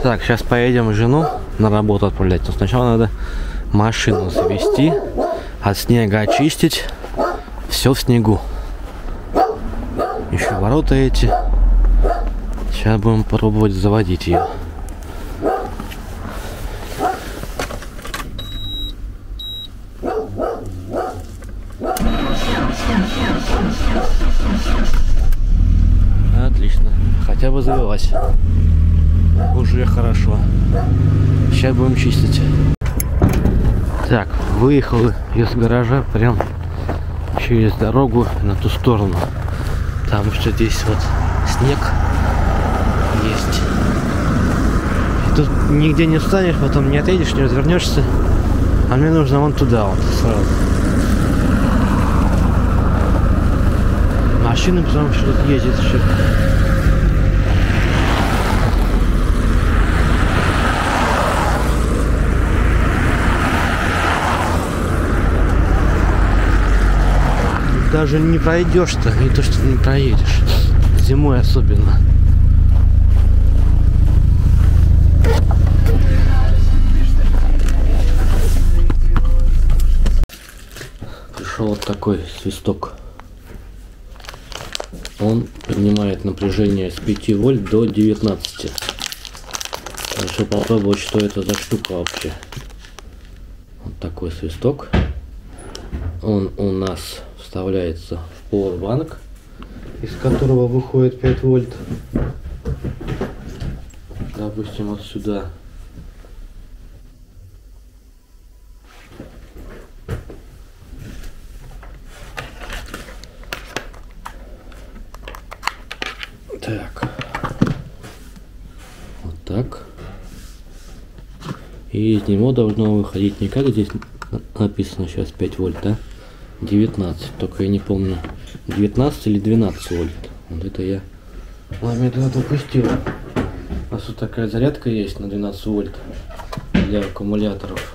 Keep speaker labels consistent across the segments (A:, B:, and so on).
A: Так, сейчас поедем жену на работу отправлять. Но сначала надо машину завести, от снега очистить. Все в снегу. Еще ворота эти. Сейчас будем пробовать заводить ее. Отлично. Хотя бы завелась. Уже хорошо. Сейчас будем чистить. Так, выехал из гаража прям через дорогу на ту сторону. Потому что здесь вот снег есть. И тут нигде не встанешь, потом не отъедешь, не развернешься. А мне нужно вон туда вот сразу. Машины, потому что тут ездит еще. Даже не пройдешь-то, не то что не проедешь. Зимой особенно. Пришел вот такой свисток. Он поднимает напряжение с 5 вольт до 19. Решил попробовать, что это за штука вообще. Вот такой свисток. Он у нас вставляется в Powerbank, из которого выходит 5 вольт. Допустим, вот сюда. Так. Вот так. И из него должно выходить не как здесь написано сейчас 5 вольт, да? 19, только я не помню, 19 или 12 вольт. Вот это я момент упустил. У нас вот такая зарядка есть на 12 вольт для аккумуляторов.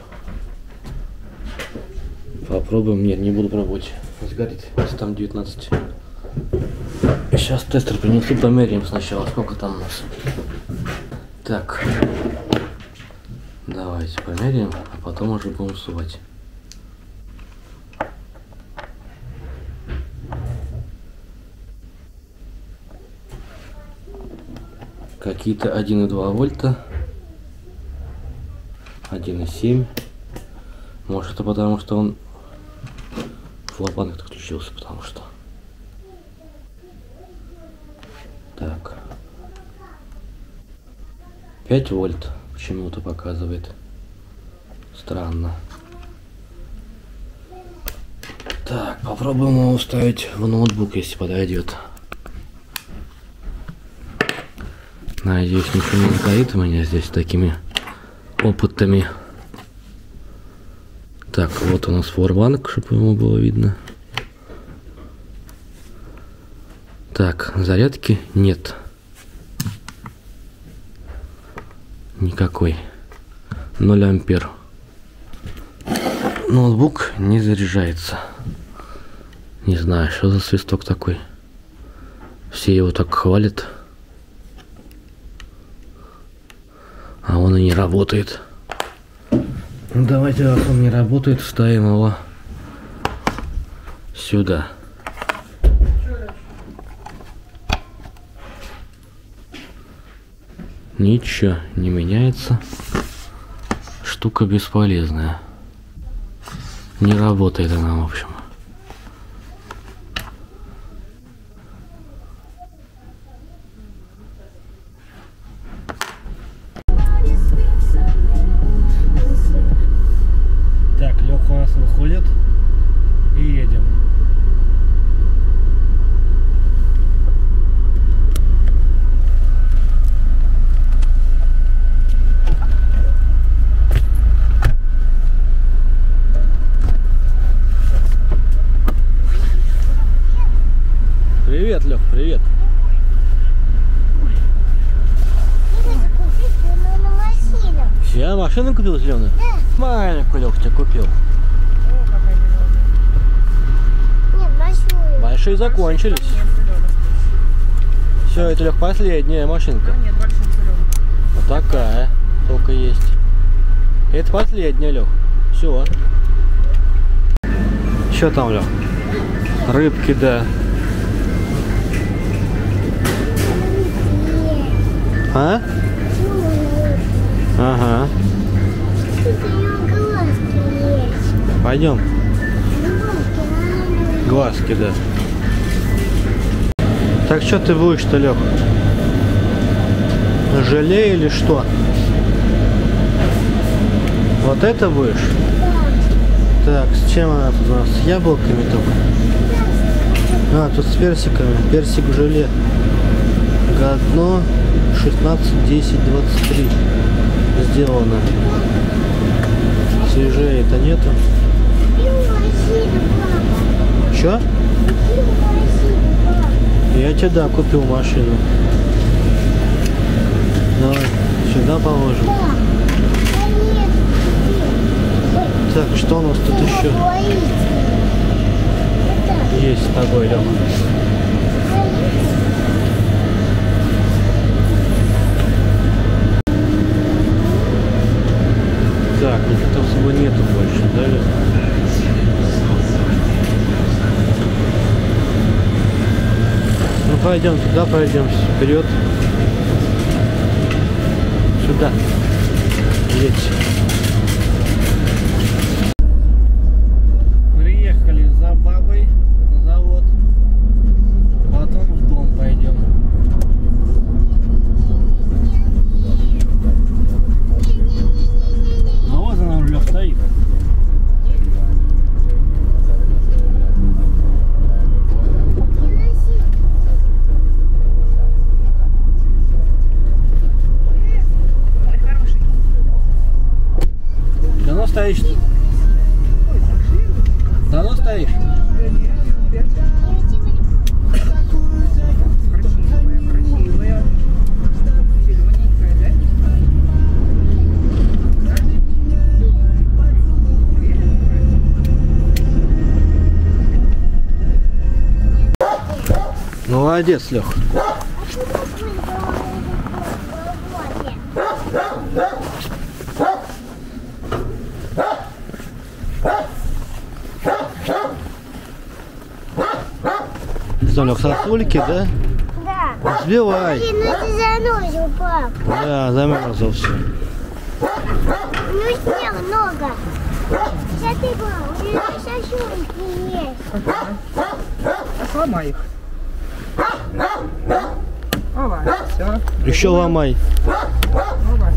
A: Попробуем. Нет, не буду пробовать. Сгорит, если там 19. Сейчас тестер принесу, померяем сначала, сколько там у нас. Так. Давайте померяем, а потом уже будем сувать. Какие-то 1,2 вольта, 1,7. Может, это потому, что он флопанк отключился, потому что. Так. 5 вольт почему-то показывает. Странно. Так, попробуем его уставить в ноутбук, если подойдет. Надеюсь, ничего не сгорит у меня здесь такими опытами. Так, вот у нас Powerbank, чтобы ему было видно. Так, зарядки нет. Никакой. 0 ампер. Ноутбук не заряжается. Не знаю, что за свисток такой. Все его так хвалят. А он и не работает. Ну, давайте, раз он не работает, вставим его сюда. Ничего не меняется. Штука бесполезная. Не работает она, в общем. Так, Лёха у нас выходит. И едем. Привет, Лёх, привет. Я машину купил зеленую?
B: Да.
A: Маленькую, Лёх, тебе купил.
B: О, какая зеленая. Нет, большую.
A: Большие закончились.
B: Нет,
A: Все, это, Лёх, последняя машинка.
B: нет, больших зеленых.
A: Вот такая только есть. Это последняя, Лех. Все. Что там, Лех? Рыбки, да. А? Ага. Пойдем. Глазки, да. Так что ты будешь-то, Лех? Желе или что? Вот это будешь? Так, с чем она тут у нас? С яблоками только? А, тут с персиками. Персик желе. Годно 16-10-23 сделано. Свежее-то нету. Чё? Я тебе, да, купил машину. Давай, сюда положим. Так, что у нас тут еще есть с тобой, Лёха? Так, никого с собой нету больше, да, Лёха? Ну пойдем туда, пройдем вперед. Сюда. Едь. Приехали за бабой на завод. Потом в дом пойдем. Ну вот она уже стоит. Давно стоишь? Давно стоишь?
B: Красивая. Зелененькая, да?
A: Молодец, Лех. Что, Лех, сосульки, да?
C: Да.
A: Сбивай.
C: Блин, ну ты заносил, пап.
A: Да, замерзло все.
C: Ну снег много. Сейчас ты, пап, у меня сосульки есть.
B: А сломай их. Ова, все.
A: Еще ломай.
B: Ова.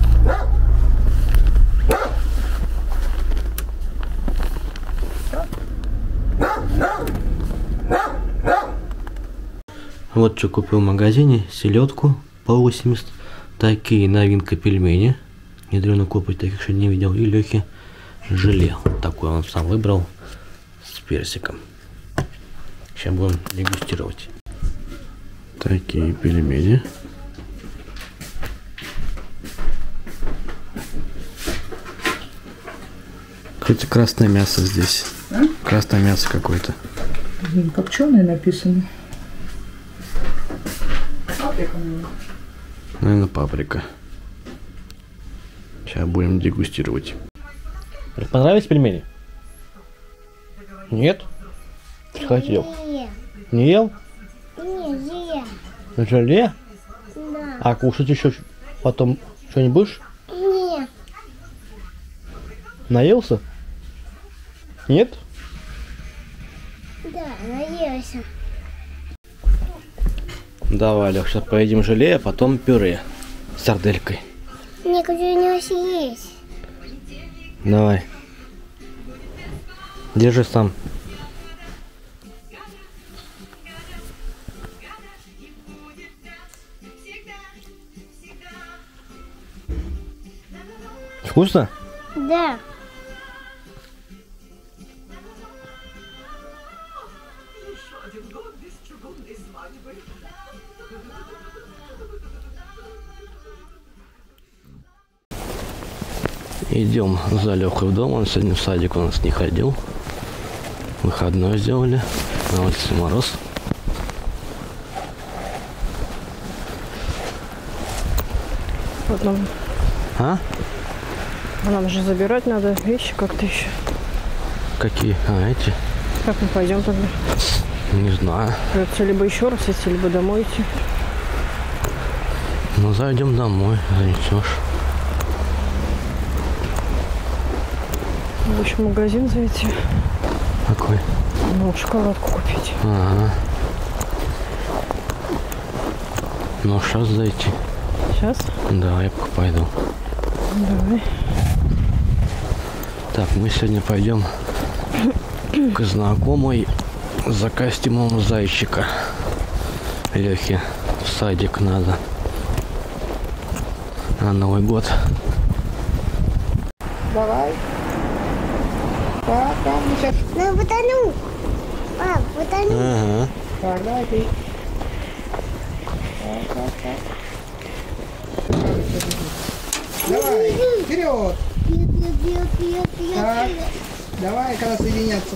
A: Вот что купил в магазине. Селедку по 80. Такие новинка пельмени. Ядрёно копоть, таких еще не видел. И Лехи желе. Такой он сам выбрал. С персиком. Сейчас будем дегустировать. Такие пельмени. Какое-то красное мясо здесь.
B: А?
A: Красное мясо какое-то.
B: Копченое написано. Паприка,
A: Наверное, паприка. Сейчас будем дегустировать. Понравились пельмени? Нет? Ты хотел?
C: Нет.
A: Не ел?
C: Нет,
A: Желе?
C: да.
A: А кушать еще потом что-нибудь будешь?
C: Нет.
A: Наелся? Нет?
C: Да, наелся.
A: Давай, Лех, сейчас поедим желе, а потом пюре с сарделькой.
C: Некуда у него съесть.
A: Давай. Держи сам. Вкусно?
C: Да.
A: Идем за Лехой в дом. Он сегодня в садик у нас не ходил. Выходной сделали. На улице мороз.
B: Потом
A: А?
D: Нам же забирать надо вещи как-то еще.
A: Какие? А, эти?
D: Как мы пойдем тогда?
A: Не знаю.
D: Придется либо еще раз идти, либо домой идти.
A: Ну, зайдем домой, занесешь.
D: В общем, в магазин зайти.
A: Какой?
D: Ну, шоколадку купить.
A: Ага. Ну, сейчас зайти.
D: Сейчас?
A: Да, я пока пойду.
D: Давай.
A: Так, мы сегодня пойдем к знакомой за костюмом зайчика. Лехе в садик надо. На Новый год.
B: Давай. Так, там сейчас.
C: Ну, потону. Пап, потону.
A: Ага.
B: Так, давай ты. Давай, вперед.
C: Пьет.
B: Так, давай, когда соединяться.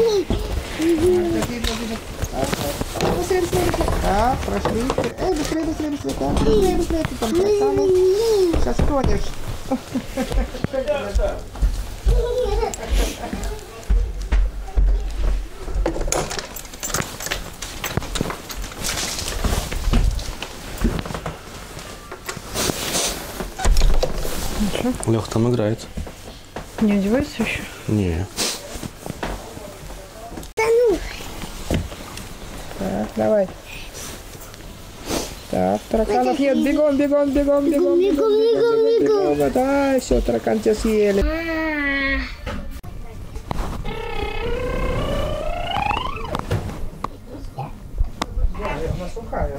B: Быстрее. Так, прошли. Быстрее. Так, быстрее. Ты там красавец. Сейчас тонешь.
A: Лех там играет.
D: Не одевается еще?
A: Не.
B: Так, давай. Так, тараканов нет. Бегом. Да, все, таракан тебя съели. Она сухая.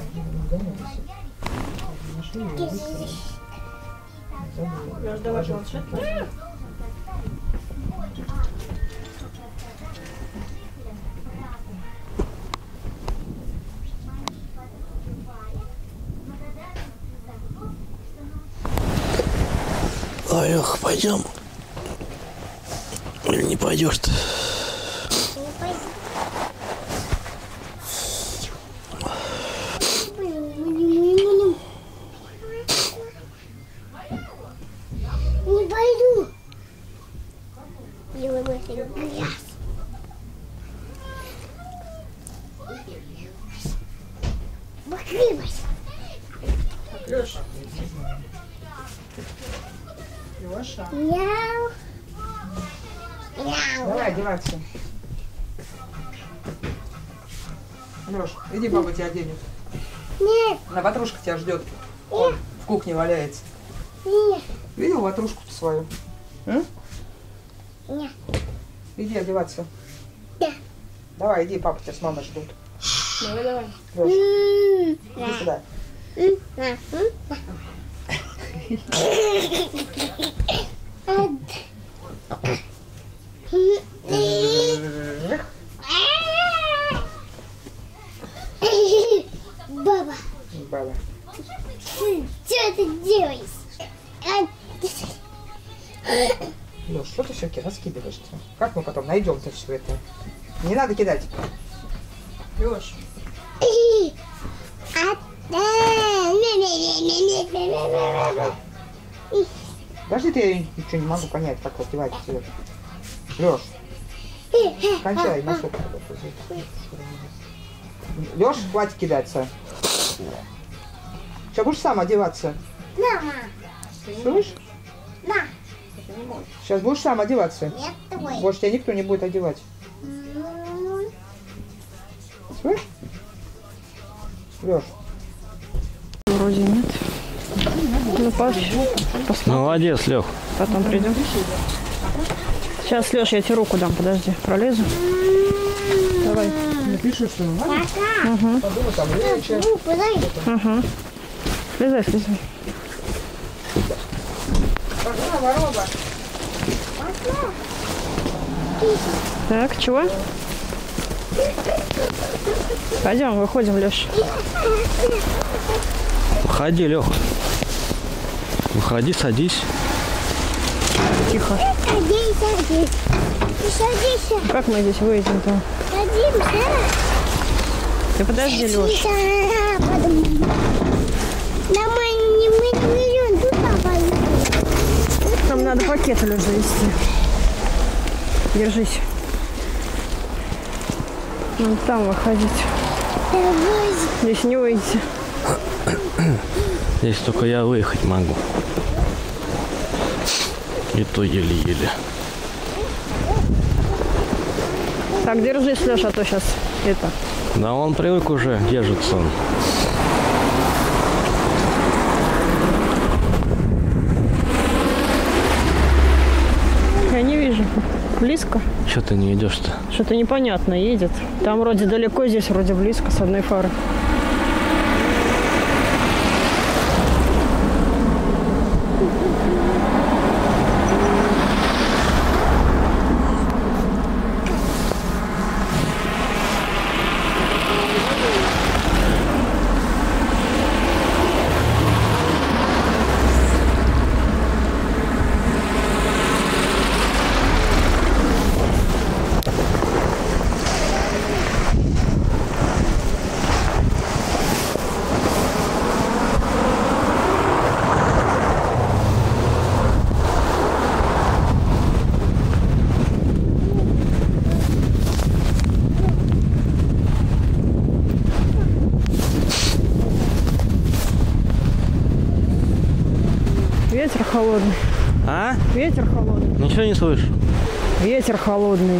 A: Ой, Лех, пойдем. Или не пойдешь ты?
C: Не пойду. Делай грязь. Покрылась.
B: Леша. Леша.
C: Мяу.
B: Давай одеваться. Леш, иди, баба тебя оденет.
C: Нет.
B: На ватрушка тебя ждет. Он в кухне валяется.
C: Нет.
B: Видел ватрушку-то свою?
C: Нет.
B: Иди одеваться.
C: Да.
B: Давай, иди, папа тебя с мамой ждут.
D: Давай.
B: Леш, иди сюда.
C: Баба,
B: Баба.
C: что ты делаешь?
B: Леш, что ты все раскидываешь-то? Как мы потом найдем-то все это? Не надо кидать. Леш. Подожди, ты я ничего не могу понять, как одевать все. Леш, кончай носок. Леш, хватит кидаться. Сейчас будешь сам одеваться.
C: Мама,
B: Слышишь?
C: на,
B: Сейчас будешь сам одеваться.
C: нет твой.
B: Больше тебя никто не будет одевать. Слышишь? Леш.
D: Вроде нет. Ну, посмотрим.
A: Молодец, Лех.
D: Потом придем. Сейчас, Леш, я тебе руку дам, подожди, пролезу. Давай.
B: Напиши, что надо.
C: Пока.
D: Угу.
B: Подумай, там легче.
C: Ну, подожди.
D: Угу. Слезай.
B: Пошла, вороба.
D: Так, чего? Пойдем, выходим, Леш.
A: Выходи, Лех. Выходи, садись.
D: Тихо.
C: Садись. Садись.
D: Как мы здесь выйдем-то?
C: Садимся.
D: Ты подожди, Леш.
C: Да мы не берем тут, папа.
D: надо пакеты лишь завести. Держись. Надо там выходить. Здесь не выйти.
A: Здесь только я выехать могу. И то еле-еле.
D: Так, держись, Леша, а то сейчас это.
A: Да он привык уже, держится он.
D: Я не вижу. Близко?
A: Что ты не идешь-то?
D: Что-то непонятно едет. Там вроде далеко, здесь вроде близко, с одной фары. Ветер холодный.
A: А?
D: Ветер холодный.
A: Ничего не слышу.
D: Ветер холодный.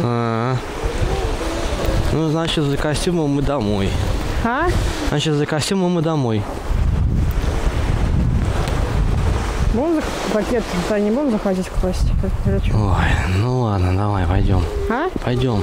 A: Ну, значит, за костюмом мы домой.
D: А?
A: Значит, за костюмом мы домой.
D: Будем пакет-то не будем заходить класть?
A: Ой, ну ладно, давай, пойдем.
D: А?
A: Пойдем.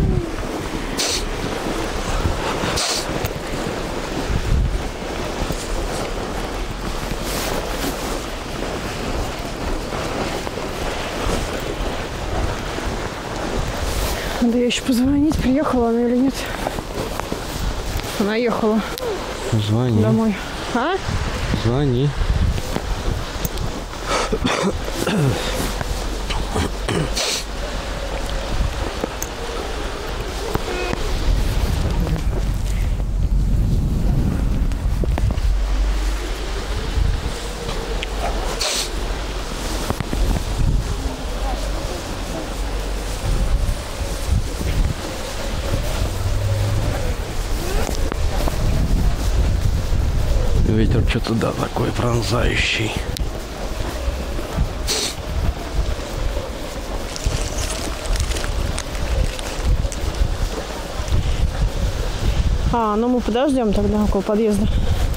D: Надо ей еще позвонить, приехала она или нет. Она ехала
A: Звони.
D: домой. А?
A: Звони. Ветер что-то, да, такой пронзающий.
D: А, ну мы подождем тогда около подъезда.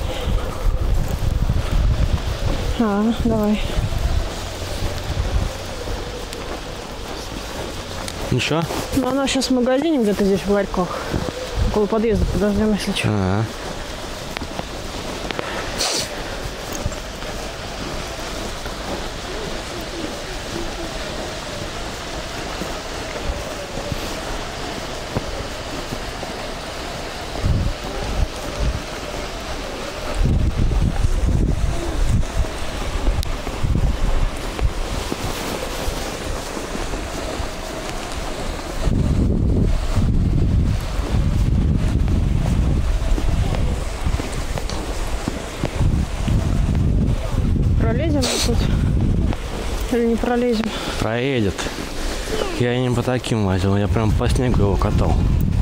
D: А, давай.
A: Ничего?
D: Ну она сейчас в магазине где-то здесь в ларьках. Около подъезда подождем, если что.
A: А-а.
D: Пролезем тут? Или не пролезем?
A: Проедет. Я не по таким возил, я прям по снегу его катал.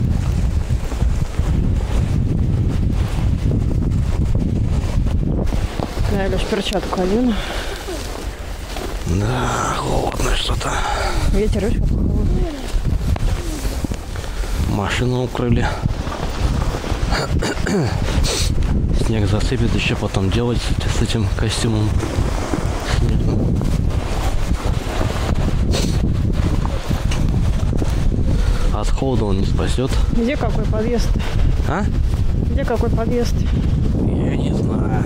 D: Да, я лишь перчатку одену.
A: Да, холодно что-то.
D: Ветер, видишь, как холодный.
A: Машину укрыли. Снег засыпет, еще потом делать с этим костюмом снежным. От холода он не спасет.
D: Где какой подъезд?
A: А?
D: Где какой подъезд?
A: Я не знаю.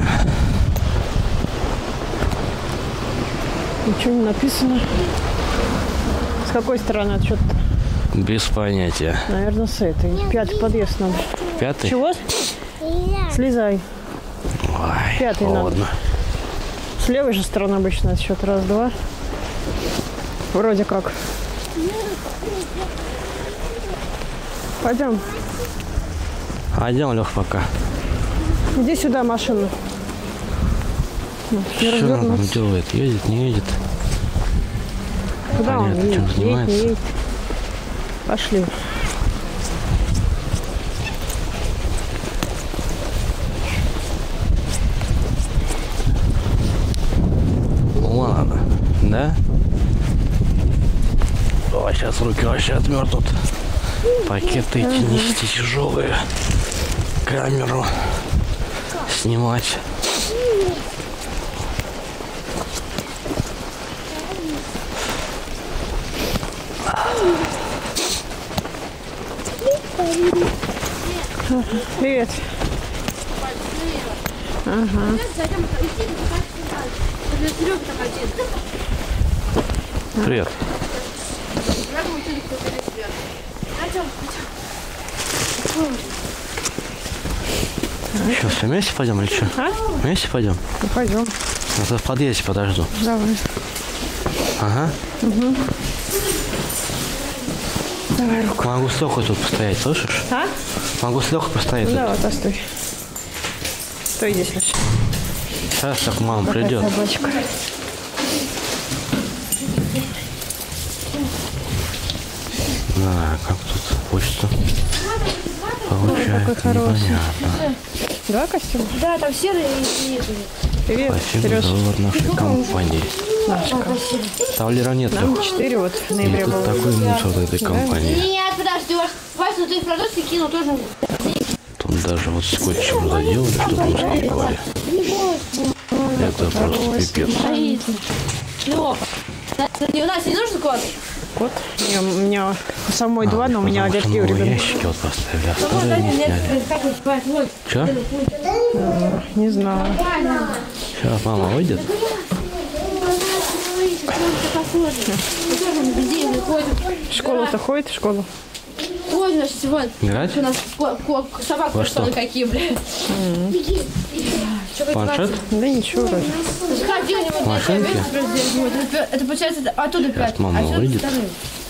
D: Ничего не написано. С какой стороны отсчет-то?
A: Без понятия.
D: Наверное, с этой. 5-й подъезд надо.
A: 5-й?
D: Чего? Слезай.
A: Ой,
D: 5-й
A: холодно.
D: надо. С левой же стороны обычно отсчет. 1, 2. Вроде как. Пойдем.
A: Пойдем, Лех, пока.
D: Иди сюда, машину. Не
A: Что она там
D: развернуться.
A: делает? Едет, не едет?
D: Куда он
A: Понятно, чем
D: едет?
A: занимается.
D: Едет. Пошли.
A: Ладно, да? Ой, сейчас руки вообще отмерзнут. Пакеты эти нести тяжелые. Камеру снимать.
D: Привет.
A: Привет. Что, все вместе пойдем или что?
D: А?
A: Вместе пойдем?
D: Ну, пойдем.
A: Я в подъезде подожду.
D: Давай.
A: Ага.
D: Давай руку.
A: Могу с Лехой тут постоять, слышишь?
D: А?
A: Могу с Лехой постоять.
D: Ну,
A: тут.
D: давай, постой. Стой здесь, Леша.
A: Сейчас так мама
D: Какая
A: придет.
D: собачка.
A: Да, как тут почта получается,
D: какой хороший.
A: непонятно.
D: Два костюма?
E: Да, там серый и
D: Привет,
A: Спасибо
D: Сереж.
A: за вывод нашей компании. Там Лера нет.
D: Нам
A: Лёх.
D: 4 вот в
A: И
D: ноябре
A: тут
D: было.
A: такой мусор в этой компании.
E: Нет, подожди, Вася, ты в продукте кинул тоже.
A: Тут даже вот скотчем заделали, чтобы русском говорили. Это просто пипец.
E: Лёха, у нас не нужен кот?
D: Вот. У меня у самой два, но у меня
A: Потому что
D: аллергия у
A: новые
D: ребенка.
A: ящики вот поставили, а старые не сняли.
E: Как он спать? Вот.
A: Че?
D: Не знаю.
A: Сейчас мама выйдет.
D: В школу-то ходит, в школу?
E: Ой, наш сегодня.
A: Играть?
E: У нас собак
A: Во что?
E: пошли какие, блядь.
A: Планшет?
D: Да ничего вроде.
E: Сходи, у него
A: Машинки?
E: это получается оттуда 5.
A: мама
E: а сюда
A: выйдет.
E: вторые.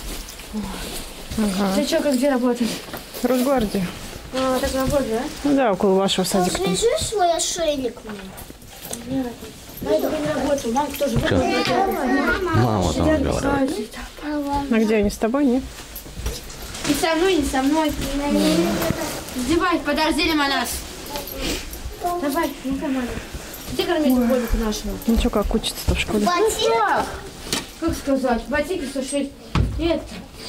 E: Ты что, как где работаешь?
D: Росгвардия.
E: А, так работаешь, да?
D: Ну да, около вашего садика. там.
C: Свяжи свой ошейник мне.
E: Я только не работаю. Мама тоже
A: Чё? Мама там говорит.
D: А где они с тобой, нет?
E: Не со мной, не со мной. Издевай, подожди, Лимонад. Давай, ну команда. Где кормить угодника нашего?
D: Ну что, как учится-то в школе?
E: Ботинок. Как сказать? Ботинки 106. И это.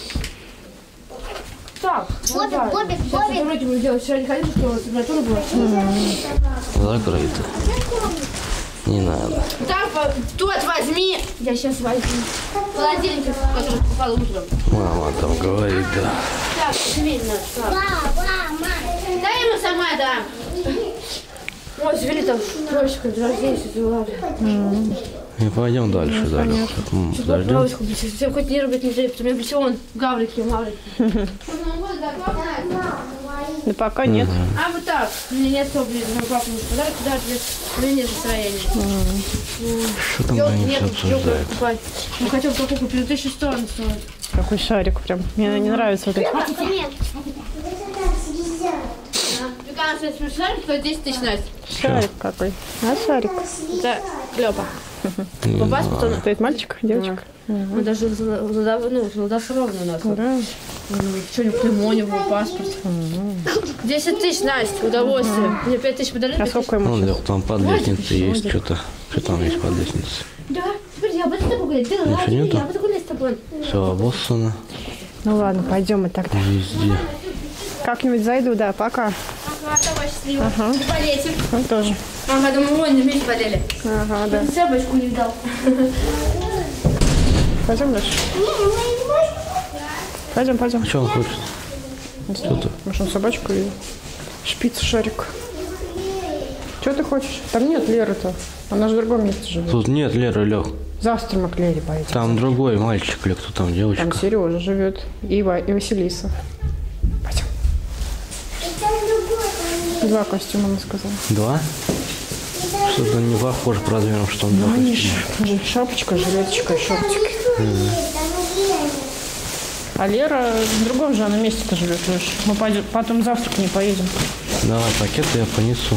E: Так, вот так.
C: Бобик,
E: Сейчас
C: Бобик.
E: это вроде бы делать. Вчера не ходил, что температура была.
A: Закрыто. Не надо.
E: Так, тот возьми. Я сейчас возьму. Холодильник, который покупала утром.
A: Мама там говорит, да.
E: Так, медленно. Так.
C: Мама.
E: Дай ему сама, да. Ой, завели там троечка, рождение, все дела.
A: И пойдем дальше, да, Лёх. Подождем.
E: Бабушку, все хоть не рубят, не трепет. У меня он гаврики, маврики.
D: Да пока нет.
E: А вот так. У меня нет особо, мой папа муж подарок, куда у меня нет настроения.
A: Что там они все обсуждают?
E: Покупать. Мы хотим какую купили, 1100 он стоит.
D: Какой шарик прям. Мне не нравится вот это.
E: Векана стоит шарик, стоит 10 тысяч, Настя.
D: Шарик какой. А шарик?
E: Это Лёпа. По паспорту он,
D: Стоит мальчик, девочка?
E: он даже золотошровный у нас.
D: Да.
E: Что-нибудь пневмония был, паспорт. 10 тысяч, Настя, удовольствие. Мне 5 тысяч подарили.
D: А сколько ему?
A: Вон, Лёх, там под лестницей есть что-то. Что там есть под лестницей?
E: Да, смотри, я буду с тобой гулять. Ты ладно,
A: нету?
E: я буду гулять с тобой.
A: Все обоссано
D: Ну ладно, пойдем мы тогда.
A: везде.
D: Как-нибудь зайду, да, пока.
E: Ага, давай, счастливо. Ты болеете.
D: Он тоже.
E: Ага, думаю, вон, вместе болели.
D: Ага, да.
E: Собачку не дал.
D: Пойдем дальше. Пойдем, пойдем.
A: А что он хочет? Что ты?
D: Может, он собачку видел? Шпиц, шарик. Что ты хочешь? Там нет Леры-то. Она же в другом месте живет.
A: Тут нет Леры, Лёх.
D: Завтра мы к Лере поедем.
A: Там другой мальчик или кто там, девочка.
D: Там Сережа живет. И Василиса. Пойдем. Два костюма, она сказала.
A: Два? Что-то не похоже по размерам, что он два
D: Они
A: костюма.
D: шапочка, жилеточка и шортики. А Лера в другом же она месте-то живет, Леш. Мы потом завтра к ней поедем.
A: Давай, пакеты я понесу.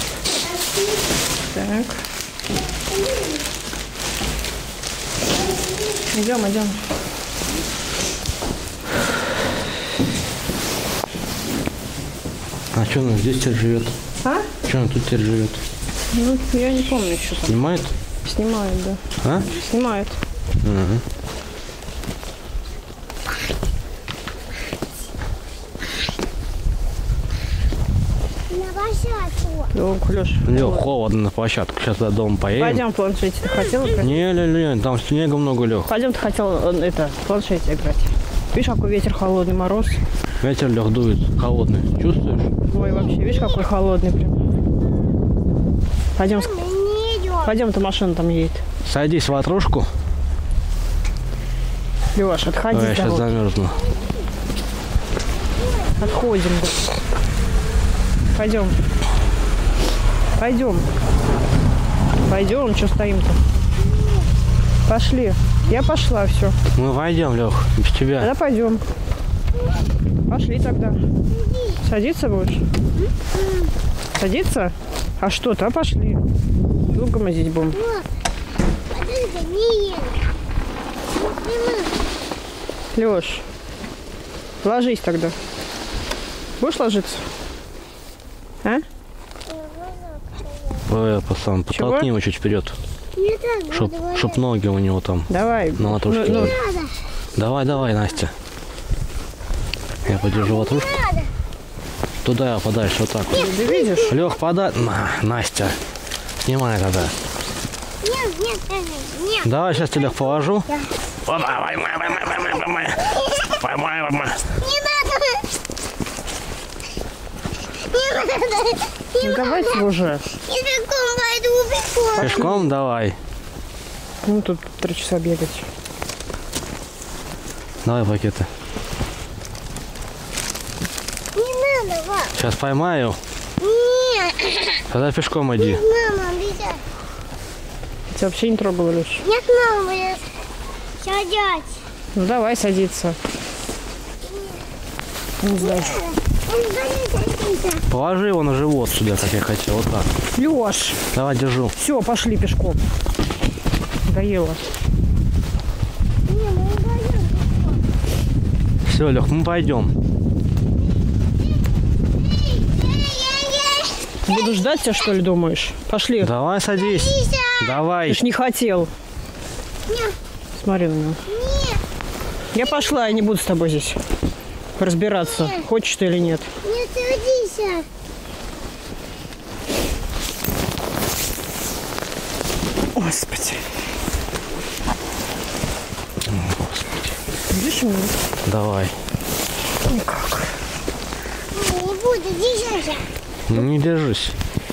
D: Так. Идем, идем.
A: А что она здесь теперь живет?
D: А?
A: Что она тут теперь живет?
D: Ну, я не помню, что там.
A: Снимает?
D: Снимает, да.
A: А?
D: Снимает.
A: Угу.
C: На площадку.
D: Лёг, Лёш.
A: Лёг, холодно на площадку. Сейчас до дома поедем.
D: Пойдем в планшете. Ты хотел играть?
A: Не, там снега много, Лёг.
D: Пойдем, ты хотел в планшете играть. Видишь, какой ветер холодный, мороз.
A: Ветер, Лёг, дует холодный. Чувствуешь?
D: Ой, вообще, видишь, какой холодный прям. Пойдем,
C: Мы не идем.
D: пойдем-то машина там едет.
A: Садись в ватрушку.
D: Лёш, отходи.
A: Ой, я сейчас замерзну.
D: Отходим. Да. Пойдем. Пойдем. Пойдем, что стоим-то? Пошли. Я пошла, все.
A: Мы войдем, Лёх, без тебя.
D: Тогда пойдем. Пошли тогда. Садиться будешь? Садиться? А что-то, а пошли. Долго мы здесь будем?
C: Подожди, не едем.
D: Лёш, ложись тогда. Будешь ложиться? А?
A: Пацан, подтолкни его чуть вперед.
C: Не так,
A: Чтоб ноги у него там
D: Давай.
A: на ватрушке
D: Ну,
A: были. Давай, Настя. Я подержу ватрушку. Туда, подальше, вот так вот.
D: Ты видишь?
A: Лех, подай. Настя, снимай тогда.
C: Нет,
A: Давай, сейчас тебя положу.
C: Да.
A: Поймай.
C: не надо. Не надо.
D: Ну давайте уже.
C: Я пешком пойду,
A: Пешком давай.
D: Ну тут 3 часа бегать.
A: Давай пакеты.
C: Не надо, пап.
A: Сейчас поймаю.
C: Нет.
A: Тогда пешком иди.
C: Мама, бежать.
D: Тебя вообще не трогала, Леш?
C: Нет, мама, я сядать.
D: Ну давай садиться. Не знаю.
A: Положи его на живот сюда, как я хотел. Вот так.
D: Леш,
A: Давай, держу.
D: все, пошли пешком. Доела.
A: Все, Лех, мы пойдем.
D: Буду ждать тебя, что ли, думаешь? Пошли.
A: Давай, садись. Давай.
D: Ты ж не хотел.
C: Нет.
D: Смотри на него.
C: Нет.
D: Я пошла, я не буду с тобой здесь разбираться, хочешь ты или нет.
C: Не садись.
D: Господи. Видишь меня?
A: Давай.
D: Никак.
C: Не буду держать.
A: Не держись.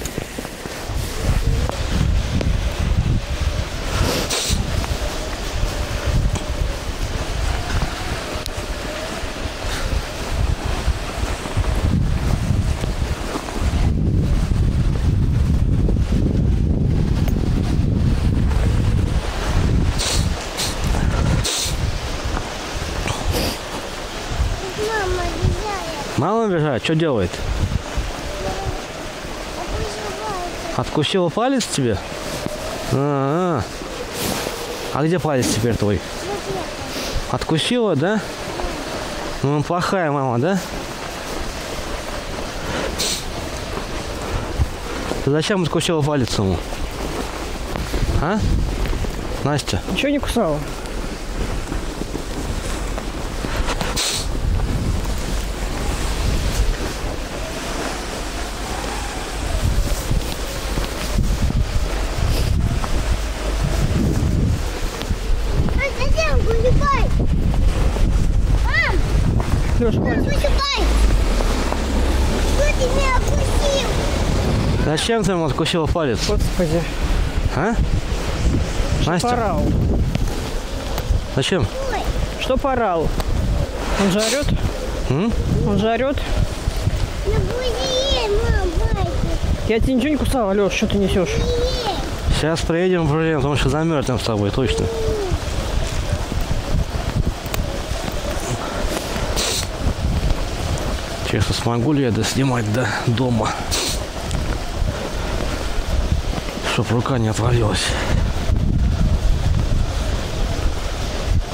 C: Мама, бежала.
A: Мама бежать, что делает? Откусила палец тебе? А где палец теперь твой? Откусила, да? Ну, плохая мама, да? Ты зачем откусила палец ему? А? Настя?
D: Ничего не кусала?
C: Зачем гулять? Мам,
D: Леш, хватит.
C: гулять. Что ты меня опустил?
A: Зачем ты ему откусила палец?
D: Господи.
A: А? Настя?
D: Порал.
A: Зачем?
D: Что порал? Он же орет?
A: М?
D: Он же орет?
C: Ну буди, мам, байки.
D: Я тебе ничего не кусала, Леш, что ты несешь?
A: Сейчас приедем, проверим, потому что замерзнем с тобой, точно. Честно, смогу ли я доснимать до дома? Чтоб рука не отвалилась.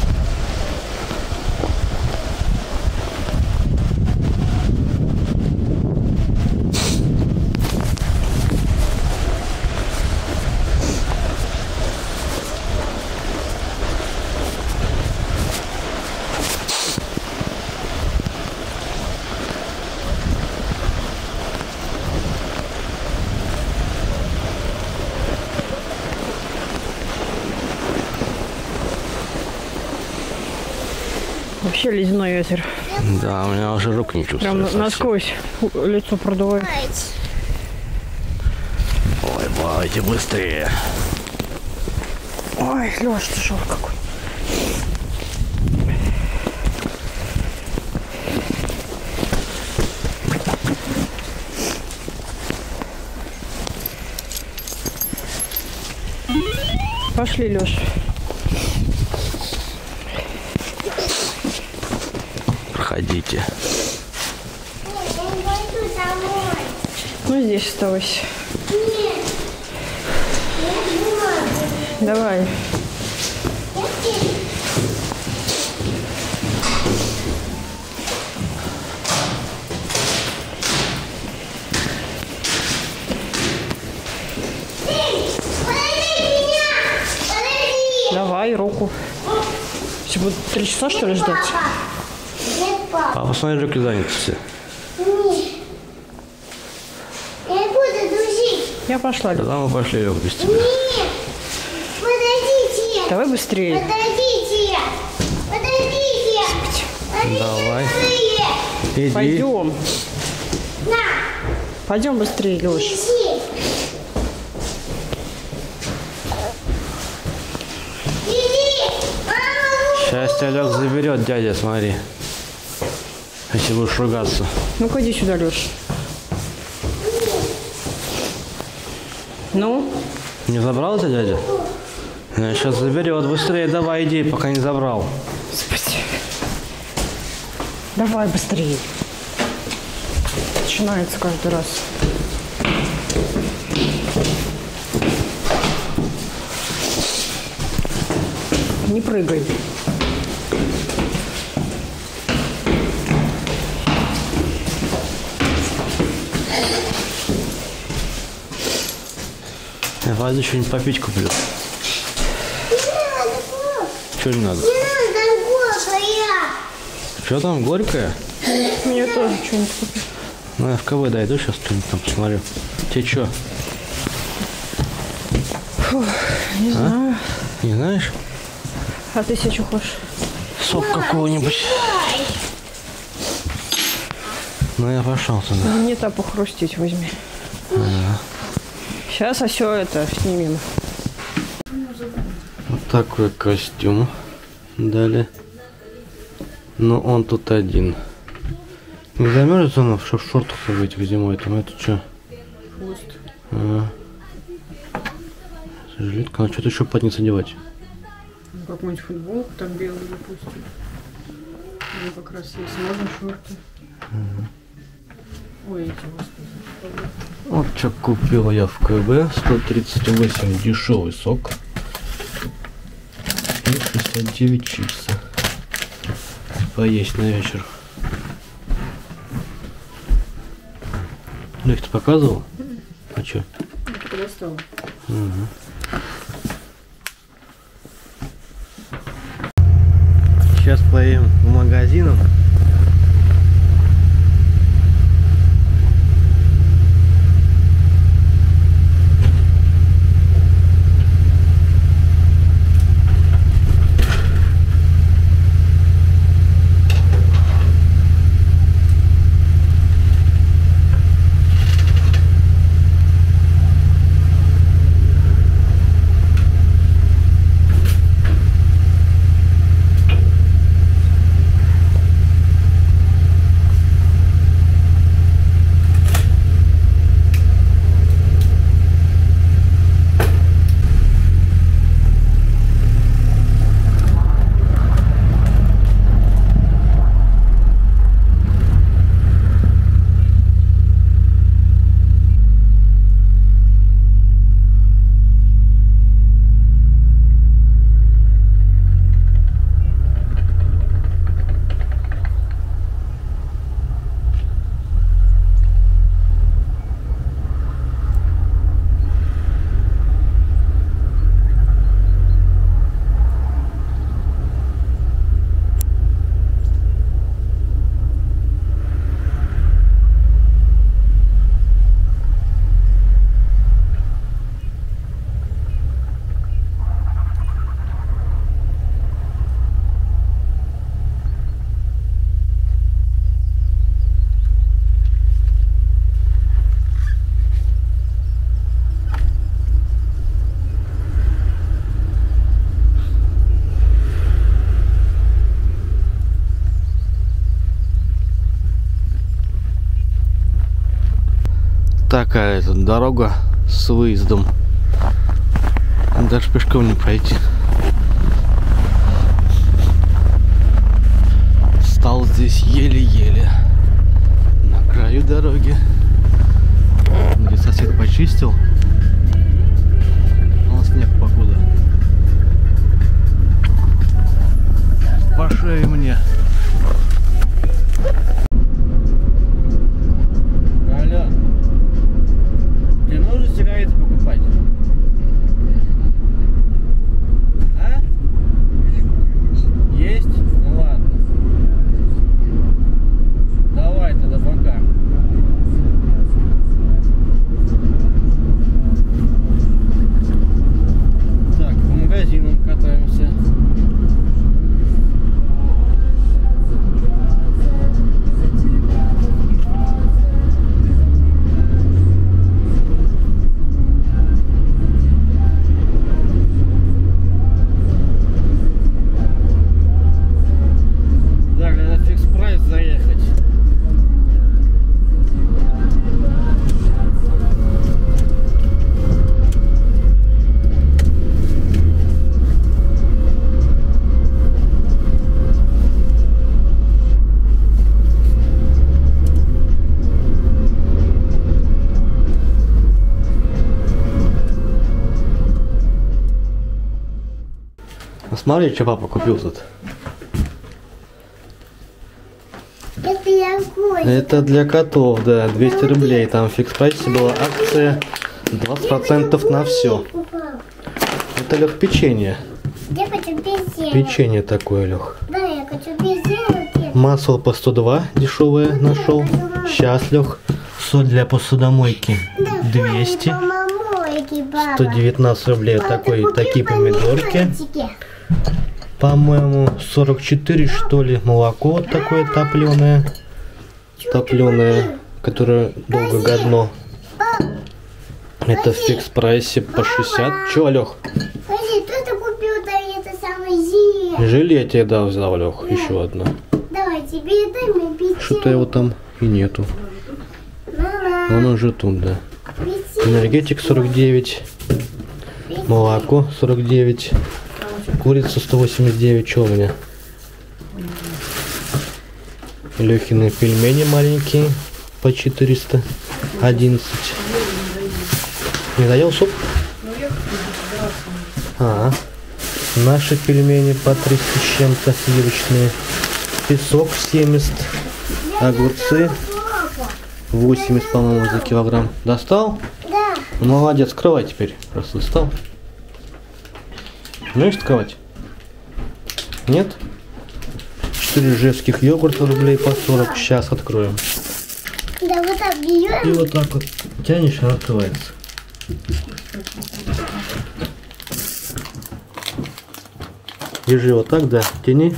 D: Вообще ледяной ветер.
A: Да, у меня уже рук не чувствую.
D: Прям
A: совсем.
D: насквозь лицо продувает.
A: Ой, давайте быстрее.
D: Ой, Лёш, тяжелый какой. Пошли, Лёш.
A: Проходите.
C: Я пойду домой.
D: Ну, здесь оставайся.
C: Нет. Я не могу.
D: Давай. Давай, руку. Все, будут 3 часа, что ли, ждать?
C: Нет, папа.
A: А посмотри, руки заняты все.
C: Нет. Я буду дружить.
D: Я пошла, Лёш.
A: Тогда мы пошли, Лёх, без тебя.
C: Нет. Подождите.
D: Давай быстрее.
C: Подождите. Подождите. Они
A: Давай.
C: чужие.
A: Иди.
D: Пойдем.
C: На.
D: Пойдем быстрее, Лёш.
C: Иди. Иди. Мама,
A: Сейчас тебя Лёх заберет, дядя, смотри. Если будешь ругаться.
D: Ну-ка, иди сюда, Лёш. Ну?
A: Не забрал тебя дядя? Сейчас заберет. Быстрее давай, иди, пока не забрал.
D: Господи. Давай быстрее. Начинается каждый раз. Не прыгай.
A: Я пойду что-нибудь попить куплю. Что не надо?
C: не надо горькая.
A: Что там, горькое?
D: Мне тоже что-нибудь купи.
A: Ну, я в КВ дойду, сейчас что-нибудь там посмотрю. Тебе что?
D: Не знаю.
A: Не знаешь?
D: А ты себе что хочешь?
A: Сок какого-нибудь. Ну, я пошел туда.
D: Мне тапу хрустить возьми. Сейчас все это снимем.
A: Вот такой костюм дали. Но он тут один. Не замерзнет он, в шортах быть зимой там, это что?
D: Хвост.
A: Жилетка, надо что-то еще под низ одевать.
D: Какую-нибудь футболку там белую, допустим. Или как раз есть. Можно шорты. Ой, эти, господи.
A: Вот что купил я в КБ. 138 дешевый сок. И 69 чипсы. Поесть на вечер. Ну, их ты показывал? А что?
D: Я только достала.
A: Сейчас поедем в магазин. такая тут дорога с выездом. Даже пешком не пройти. Стал здесь еле-еле на краю дороги, где сосед почистил. А снег покуда. По шее мне. Алло. Тебе нужно сигареты покупать? А? Есть? Ну ладно. Давай тогда, пока. Так, по магазинам катаемся. Так, надо фикс прайс заехать. Смотри, что папа купил тут.
C: Это я кушаю.
A: Это для котов, да, 200 рублей. Там в фикс-прайсе была акция 20% на все. Это, Лех, печенье.
C: Я хочу песенку.
A: Печенье такое, Лех.
C: Да, я хочу песенку.
A: Масло по 102 дешевое нашел. Сейчас, Лех, соль для посудомойки 200. 119 рублей такие помидорки. По-моему, 44, что ли, молоко вот такое топленое, которое долго годно. Это в фикс-прайсе по 60. Чё, Лех?
C: Подожди, кто ты купил-то это самое зелье?
A: Желе я тебе дал, взял, Лех, еще одно.
C: Давай, тебе дай мне печенье.
A: Что-то его там и нету.
C: Мама,
A: Он уже тут, да.
C: печенье.
A: Энергетик 49, молоко 49, курица 189, что у меня? Лехины пельмени маленькие по 411. Не доел суп? Наши пельмени по 300 с чем-то, сливочные. Песок 70, огурцы 80, по-моему, за килограмм. Достал?
C: Да.
A: Молодец, скрывай теперь, раз достал. Умеешь открывать? Нет? 4 жевских йогурта рублей по 40. Сейчас откроем.
C: Да, вот так берем.
A: И вот так вот тянешь, она открывается. Держи вот так, да, тяни.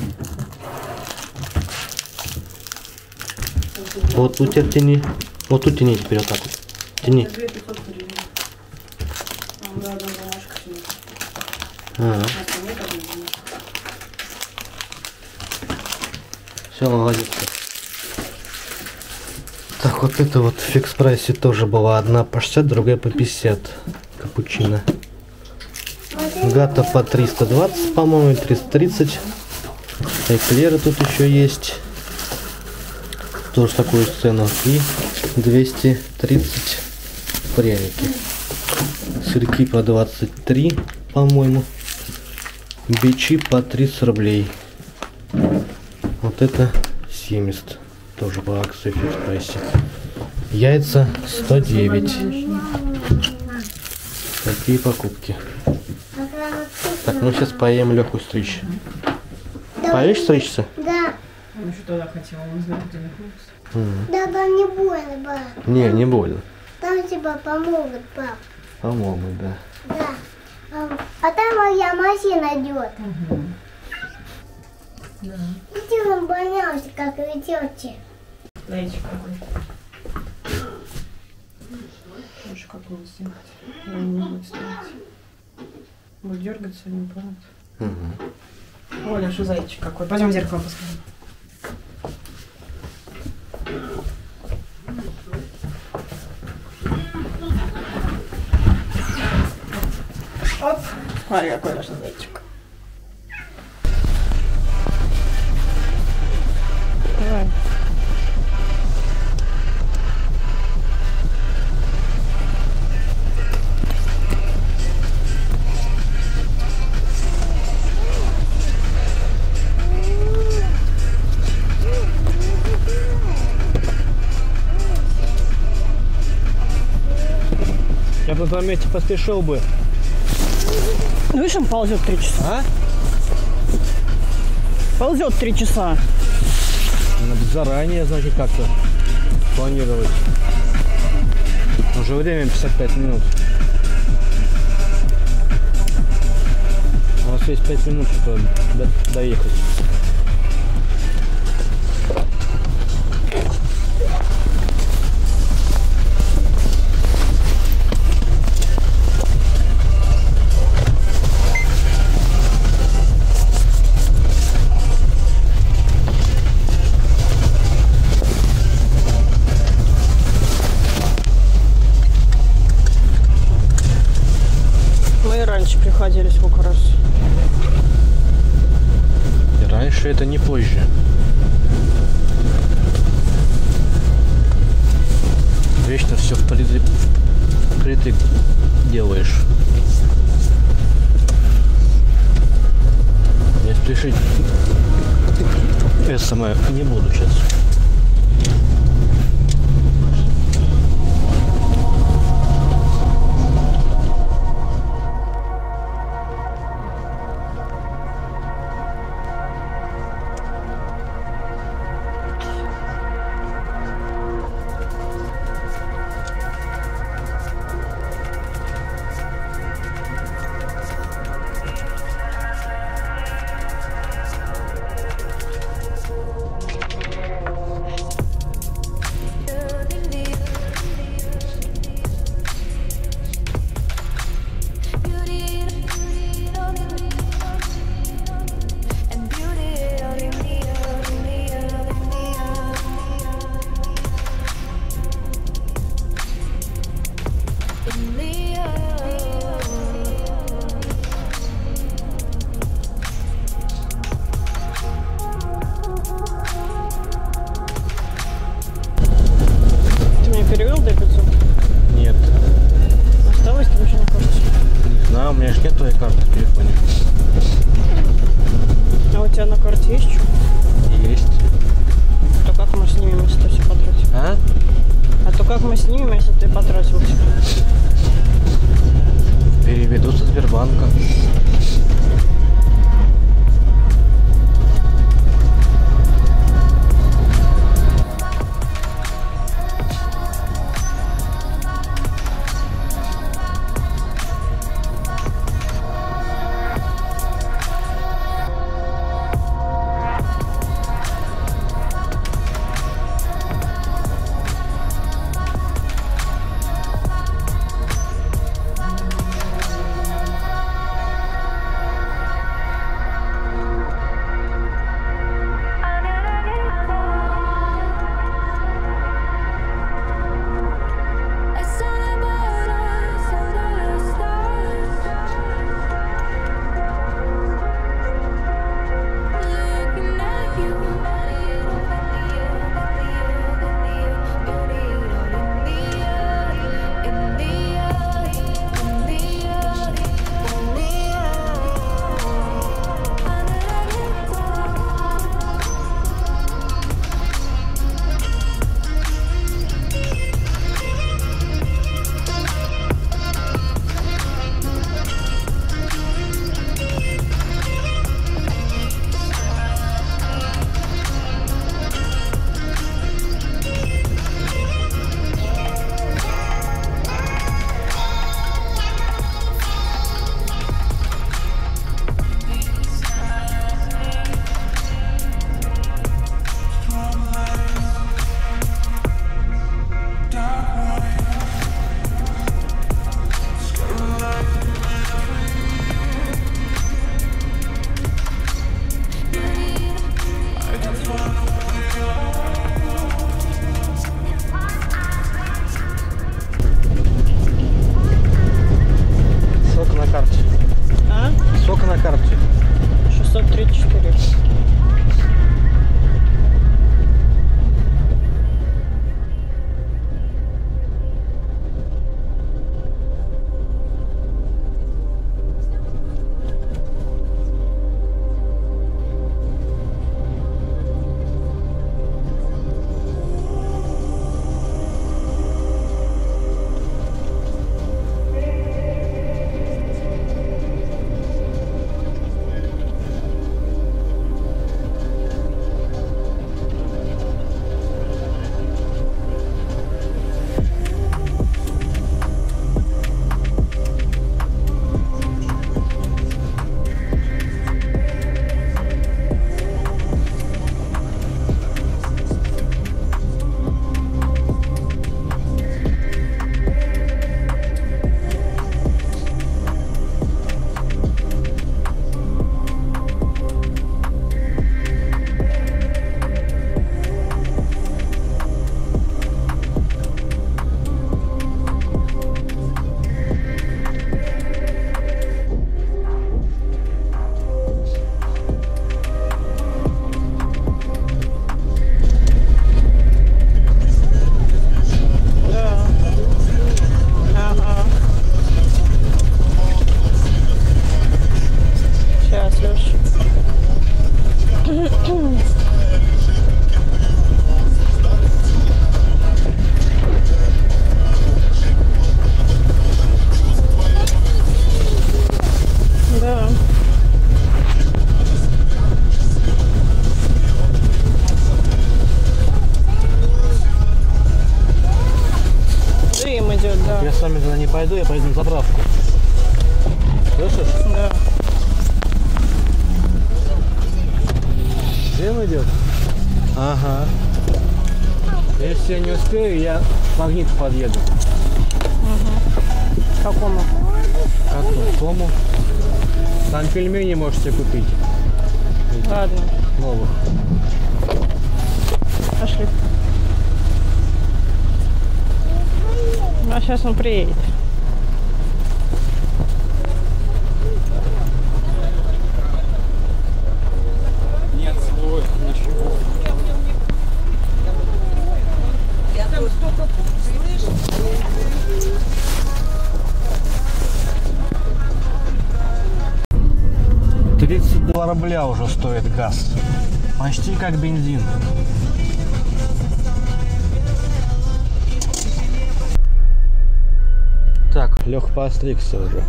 A: Вот тут теперь тяни. Вот тут тяни теперь вот так вот. Тяни. Все, молодец. Так, вот это вот в фикс-прайсе тоже была одна по 60, другая по 50. Капучино. Гата по 320, по-моему, 330. Эклеры тут еще есть. Тоже такую цену. И 230 пряники. Сырки по 23, по-моему. Бичи по 30 рублей. Вот это 70. Тоже по акции в фикс-прайсе. Яйца 109. Такие покупки. Так, ну сейчас поем Леху стричь. Поешь стричься?
C: Да.
D: Ну что тогда хотела, он знает, где находится.
C: Да, там не больно, пап.
A: Не больно.
C: Там тебе помогут, пап.
A: По-моему, да.
C: Да. А там моя машина идет.
D: Да.
C: Иди, он боялся, как и тети.
D: Зайчик какой. Лучше какого сделать. Я не могу сделать. Будет дергаться, не помнит. Оля, что зайчик какой. Пойдем в зеркало посмотрим. Смотри, какой наш зайчик. Давай.
A: Я бы на твоем месте поспешил бы.
D: Ну, видишь, он ползет 3 часа.
A: А?
D: Ползет 3 часа.
A: Надо заранее, значит, как-то планировать. Уже время 55 минут. У нас есть 5 минут, чтобы доехать.
D: Приходили сколько раз.
A: И раньше это не позже. Вечно все впритык делаешь. Я спешить это самое не буду сейчас.
D: Перевел до 500?
A: Нет.
D: Осталось там еще на карте?
A: Не знаю, у меня же нет твоей карты в телефоне.
D: А у тебя на карте есть что?
A: Есть.
D: То как мы снимем, если ты все потратил?
A: А?
D: А то как мы снимем, если ты потратил все?
A: Переведу со Сбербанка.
D: 634.
A: Я с вами туда не пойду, я пойду на заправку. Слышишь?
D: Да.
A: Дым идет? Ага. Если я не успею, я к магниту подъеду.
D: К какому?
A: К какому? Там пельмени можете купить.
D: Ладно.
A: Новых.
D: Пошли. А сейчас он приедет.
F: Нет слоев, ничего.
B: Я там столько слышу.
A: 32 рубля уже стоит газ. Почти как бензин. Так, Лех постригся уже.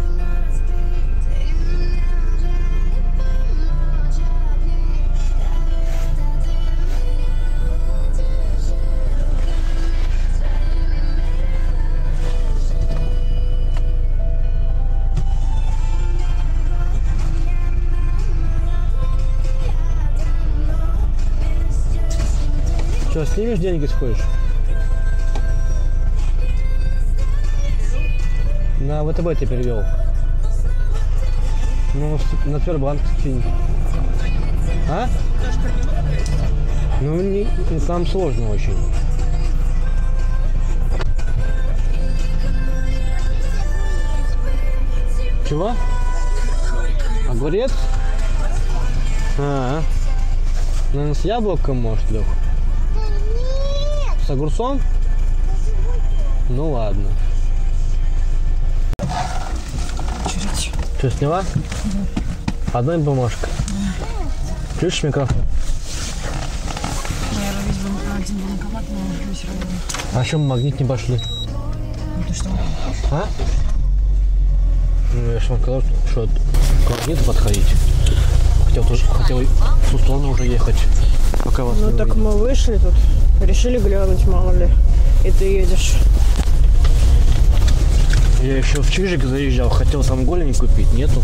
A: Что, снимешь деньги, сходишь? На ВТБ ты перевел. Ну, на Сбербанк скинь. А? Ну, не там сложно очень. Чего? Огурец? А, наверное, с яблоком, может, Лех? С огурцом? Ну ладно. Что, сняла? Одна бумажка. Включишь микрофон?
D: Наверное, весь один банкомат, но весь равно.
A: А чем магнит не пошли?
D: Ну ты что?
A: А? Ну, я же вам сказал, что к магниту подходить. Хотел в ту сторону уже ехать. Пока вас
D: Ну
A: не
D: так
A: увидел.
D: мы вышли тут, решили глянуть, мало ли. И ты едешь.
A: Я еще в Чижик заезжал, хотел сам голень купить, нету.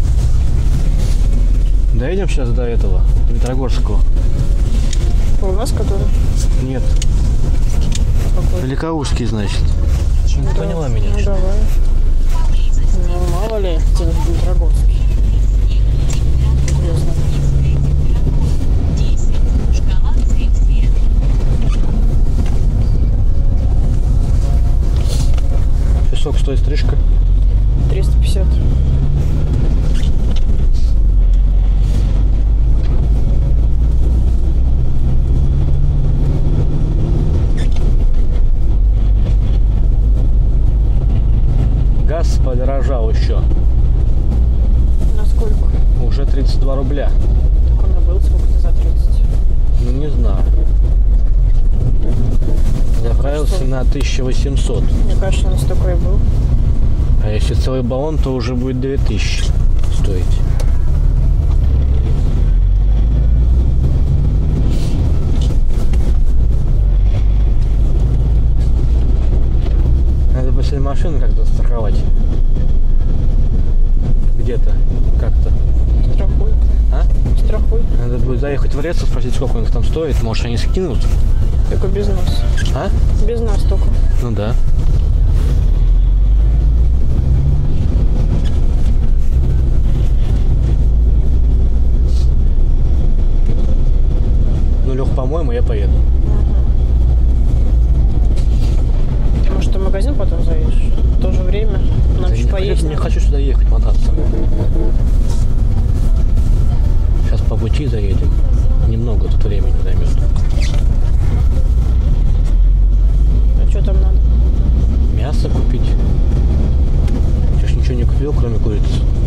A: Доедем сейчас до этого, Петрогорского.
D: У нас который?
A: Нет,
D: Какой?
A: Великоустский, значит. Не
D: Да.
A: поняла меня.
D: Ну давай. Ну мало ли, тебе в Петрогорске. Интересно.
A: Сколько стоит стрижка?
D: 350.
A: подорожал еще.
D: Насколько?
A: Уже 32 рубля.
D: Так он и был сколько-то за 30.
A: Ну не знаю. Заправился на 1800.
D: Мне кажется, он столько и был.
A: А если целый баллон, то уже будет 2000 стоить. Надо после машины как-то страховать. Где-то, как-то.
D: Страхуй.
A: А?
D: Страхуй.
A: Надо будет заехать в Рецо, спросить, сколько у них там стоит. Может, они скинут?
D: Только без нас.
A: А?
D: Без нас только.
A: Ну да. Ну, Лех, по-моему, я поеду.
D: Может, ты в магазин потом заедешь? В то же время. Нам
A: Да
D: еще поесть.
A: не хочу сюда ехать, мотаться. Сейчас по пути заедем. Немного тут времени займет.
D: А что там надо?
A: Мясо купить. Я ж ничего не купил, кроме курицы.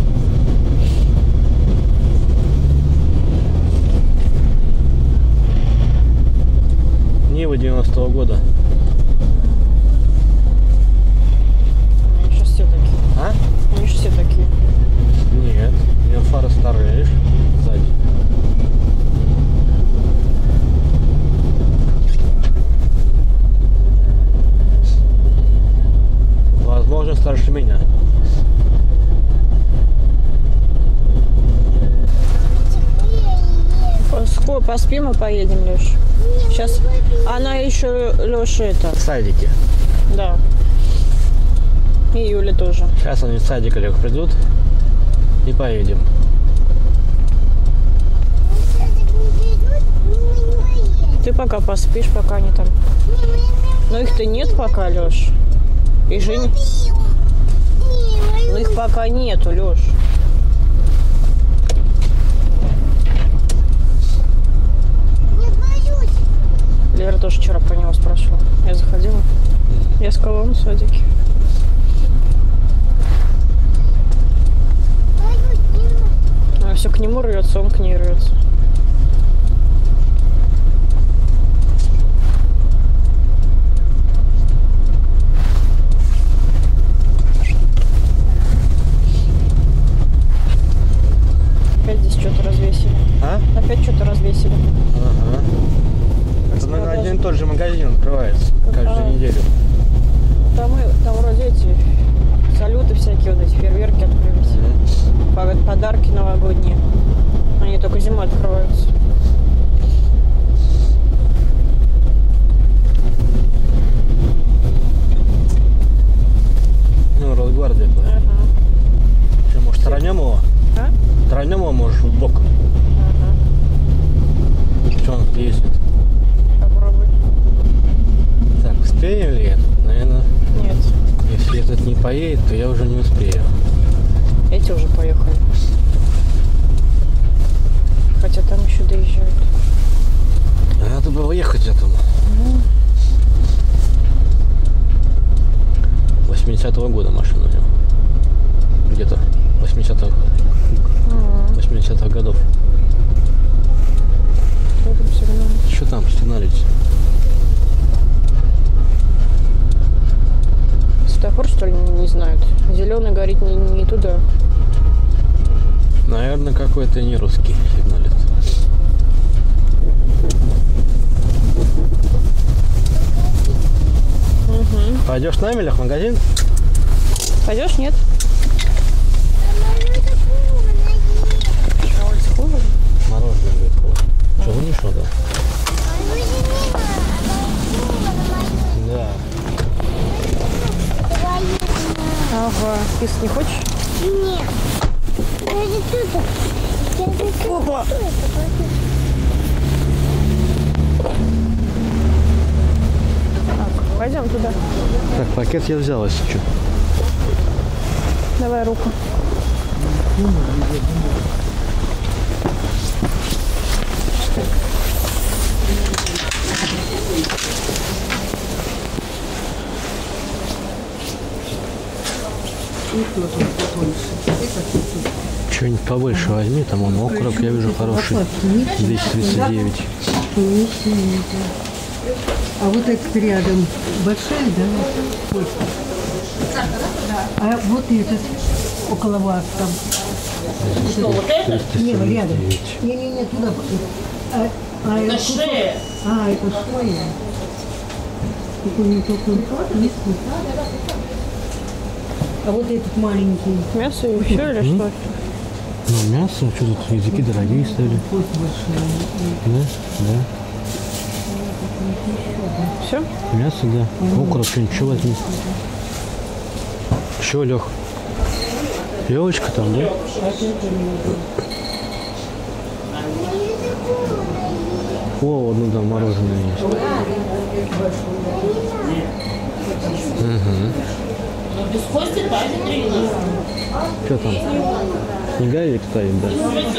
A: Нива 90-го года.
D: Они сейчас все такие.
A: А?
D: Они же все такие.
A: Нет. У меня фары старые, видишь? Сзади. Возможно, старше меня.
D: Поспим и поедем, Леш. Сейчас она еще, Леша, это.
A: В садике.
D: Да. И Юля тоже.
A: Сейчас они из садика, Лех, придут и поедем.
D: Ты пока поспишь, пока они там. Но их-то нет пока, Леш. И Женя. Ну их пока нету, Леш. Лера тоже вчера про него спрашивала. Я заходила. Я сказала, он в садике. А все к нему рвется, он к ней рвется. Опять здесь что-то развесили.
A: А?
D: Опять что-то развесили.
A: Ага. Это, наверное, один и тот же магазин открывается каждую неделю.
D: Там вроде эти салюты всякие, вот эти фейерверки открылись. Подарки новогодние. Они только зимой открываются.
A: Ну, Росгвардия.
D: Ага.
A: Что, может, тронем его?
D: А?
A: Тронем его, может, в бок.
D: Ага.
A: Что он ездит?
D: Попробуй.
A: Так, успеем ли это? Наверное,
D: Нет.
A: если этот не поедет, то я уже не успею.
D: Эти уже поехали. Хотя там еще доезжают.
A: Надо было ехать этому. 80-го года машина у него. Где-то 80-х годов.
D: Что там сигналит?
A: Что там сигналить?
D: Светофор, что ли, не знают? Зеленый горит не туда.
A: Наверное, какой-то не русский сигналит.
D: Угу.
A: Пойдешь с нами, Лех, в магазин?
D: Пойдешь, нет?
A: Мороженое будет холодно. Что, вынешь что-то? Да.
D: Ага. Пис не хочешь?
C: Нет.
D: Опа. Так, пойдем туда.
A: Так, пакет я взял, если что.
D: Давай руку.
A: Что-нибудь побольше возьми, там он окорок, я вижу хороший. 239.
G: А вот этот рядом большая, да? Вот. А вот этот около вас там.
D: Что, вот это?
G: Не, рядом. Не, туда.
D: Это шея.
G: Это шея. А вот этот маленький.
D: Мясо еще или что?
A: Ну, мясо, что тут, языки дорогие стали.
G: Кость большая.
A: Да.
D: Все?
A: Мясо, да. Окорок, что-нибудь еще возьми. Еще, Лех. Елочка там, да? О, ну да, мороженое есть.
D: Без кости даже 3.
A: Что там? Снеговик стоит, да?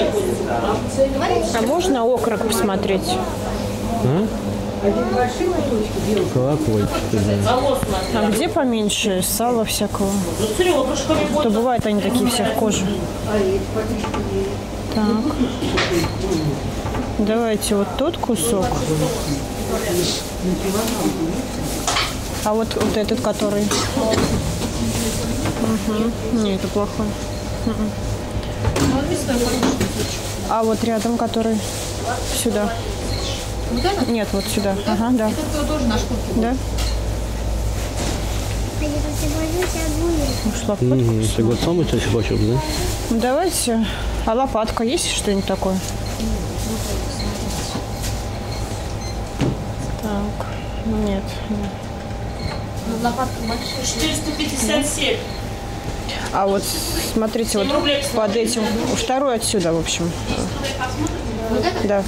D: А можно окорок посмотреть?
A: А? Колокольчик, да.
D: А где поменьше сала всякого? То бывает они такие все в коже. Так. Давайте вот тот кусок. А вот этот, который... Угу. Не, это плохой. А вот рядом, который сюда. Нет, вот сюда. Ага, да.
E: Это тоже на шкурке.
D: Да? Ушла
A: Ты огурцом и хочешь, да?
D: Ну, давайте. А лопатка есть что-нибудь такое? Так. Нет.
E: Лопатка большая.
D: 457. А вот смотрите, вот под этим. Второй отсюда, в общем.
E: Вот это?
D: Да.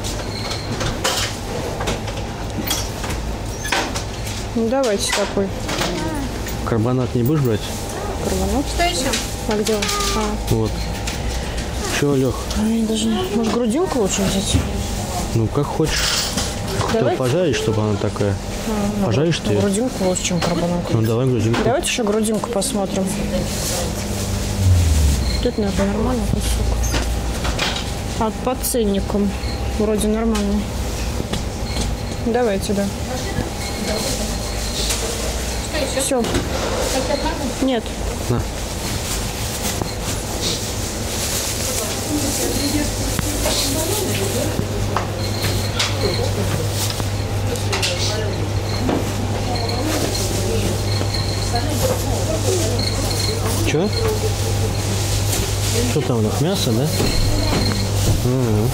D: Ну, давайте такой.
A: Карбонат не будешь брать?
D: Карбонат.
E: Что еще?
D: А где он?
A: Вот. Че, Лех?
D: Даже... Может, грудинку лучше взять?
A: Ну, как хочешь. Хотел
D: Давай.
A: пожарить, чтобы она такая. Пожаришь ты ее?
D: Грудинку лучше, чем карбонат.
A: Ну, давай грудинку.
D: Давайте еще грудинку посмотрим. Тут надо нормальный кусок. А по ценникам вроде нормальный. Давайте, да. Все. Нет.
A: На. Че? Что там у них? Мясо, да? Угу.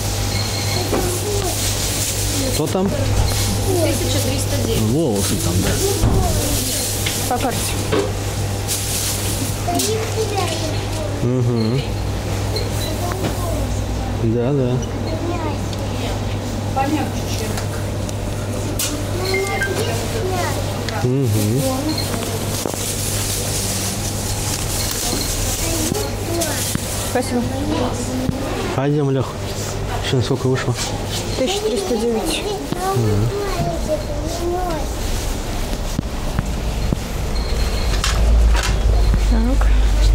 A: Что там?
E: 1309.
A: Волосы там, да.
D: По карте.
A: Угу. Да, да. Угу.
D: Спасибо.
A: Пойдем, Лех. Сейчас сколько вышло?
D: 1309. Так.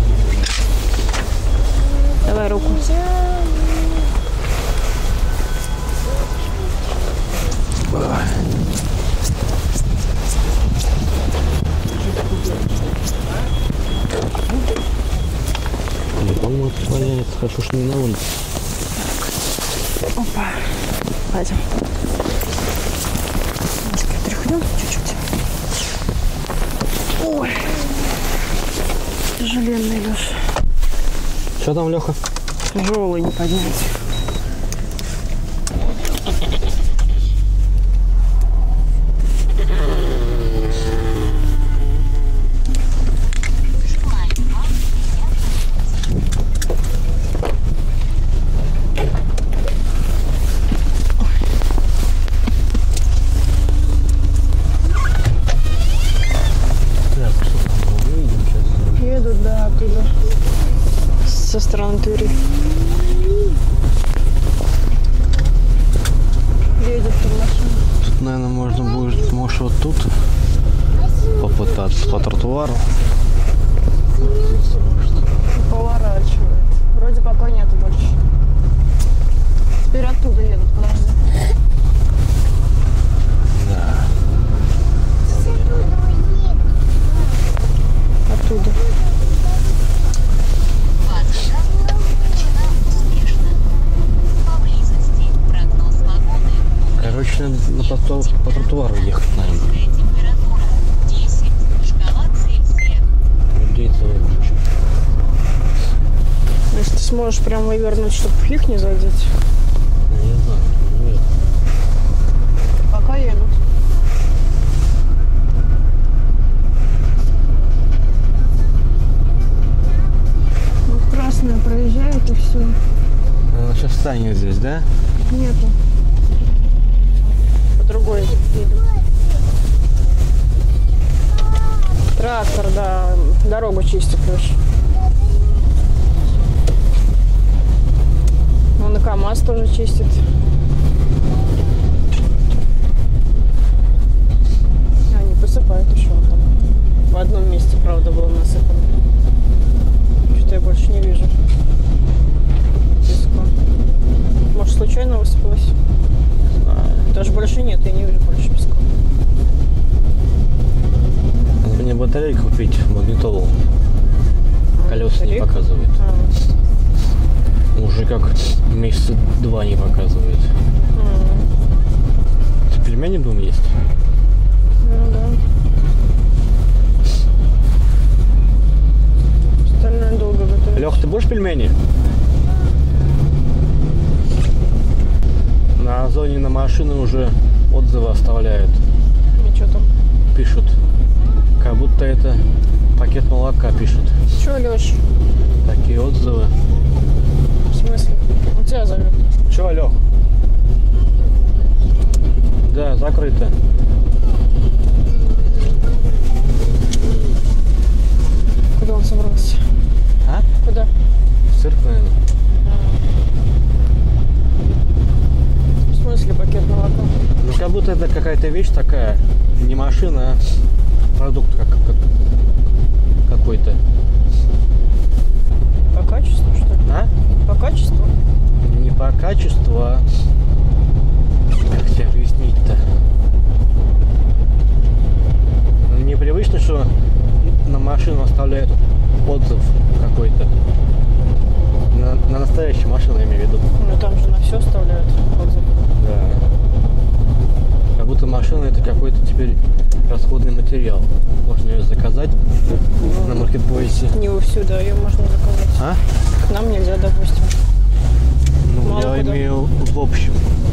D: Давай руку.
A: Не помню, вот понятно. Хорошо, что не на улице.
D: Опа. Пойдем. Немножко тряхнем чуть-чуть. Ой. Тяжеленный, Леша.
A: Что там, Леха?
D: Тяжелый, не поднять. Едут, да, оттуда. Со стороны Твери. Едет там машина.
A: Тут, наверное, можно будет, может, вот тут попытаться по тротуару. по тротуару ехать, наверное. Людей целая куча.
D: Если ты сможешь прям вывернуть, чтобы в них не задеть.
A: Не знаю.
D: Пока едут. Вот красная проезжает и все.
A: Она сейчас станет здесь, да?
D: Нету. По другой едут. Трактор, да. Дорогу чистит лишь. Вон и КамАЗ тоже чистит. Они посыпают еще там. В одном месте, правда, было насыпано. Что-то я больше не вижу. Песка. Может, случайно высыпалось? Даже больше нет, я не вижу больше песка.
A: Надо мне батарейку купить, магнитолу. Колеса не
D: батарейку?
A: показывает. Уже как месяца 2 не показывает. Пельмени в доме есть?
D: Ну да. Остальное долго готовить.
A: Лех, ты будешь пельмени? На Озоне на машины уже отзывы оставляют.
D: И что там?
A: Пишут. Как будто это пакет молока пишут.
D: Че, Леш?
A: Такие отзывы.
D: В смысле? Он тебя зовет.
A: Че, Лех? Да, закрыто.
D: Куда он собрался?
A: А?
D: Куда?
A: В цирк, наверное.
D: В смысле пакет молока?
A: Ну, как будто это какая-то вещь такая. Не машина, а продукт какой-то.
D: По качеству, что ли?
A: А?
D: По качеству?
A: Не по качеству, а... Как тебе объяснить-то? Ну, непривычно, что на машину оставляют отзыв какой-то. На настоящую машину, я имею в виду.
D: Ну там же на все оставляют отзыв.
A: Да. Как будто машина это какой-то теперь расходный материал. Можно ее заказать на маркетплейсе.
D: Не вовсю, да, ее можно заказать.
A: А?
D: К нам нельзя, допустим.
A: Ну,
D: Мало
A: я
D: куда.
A: имею в общем.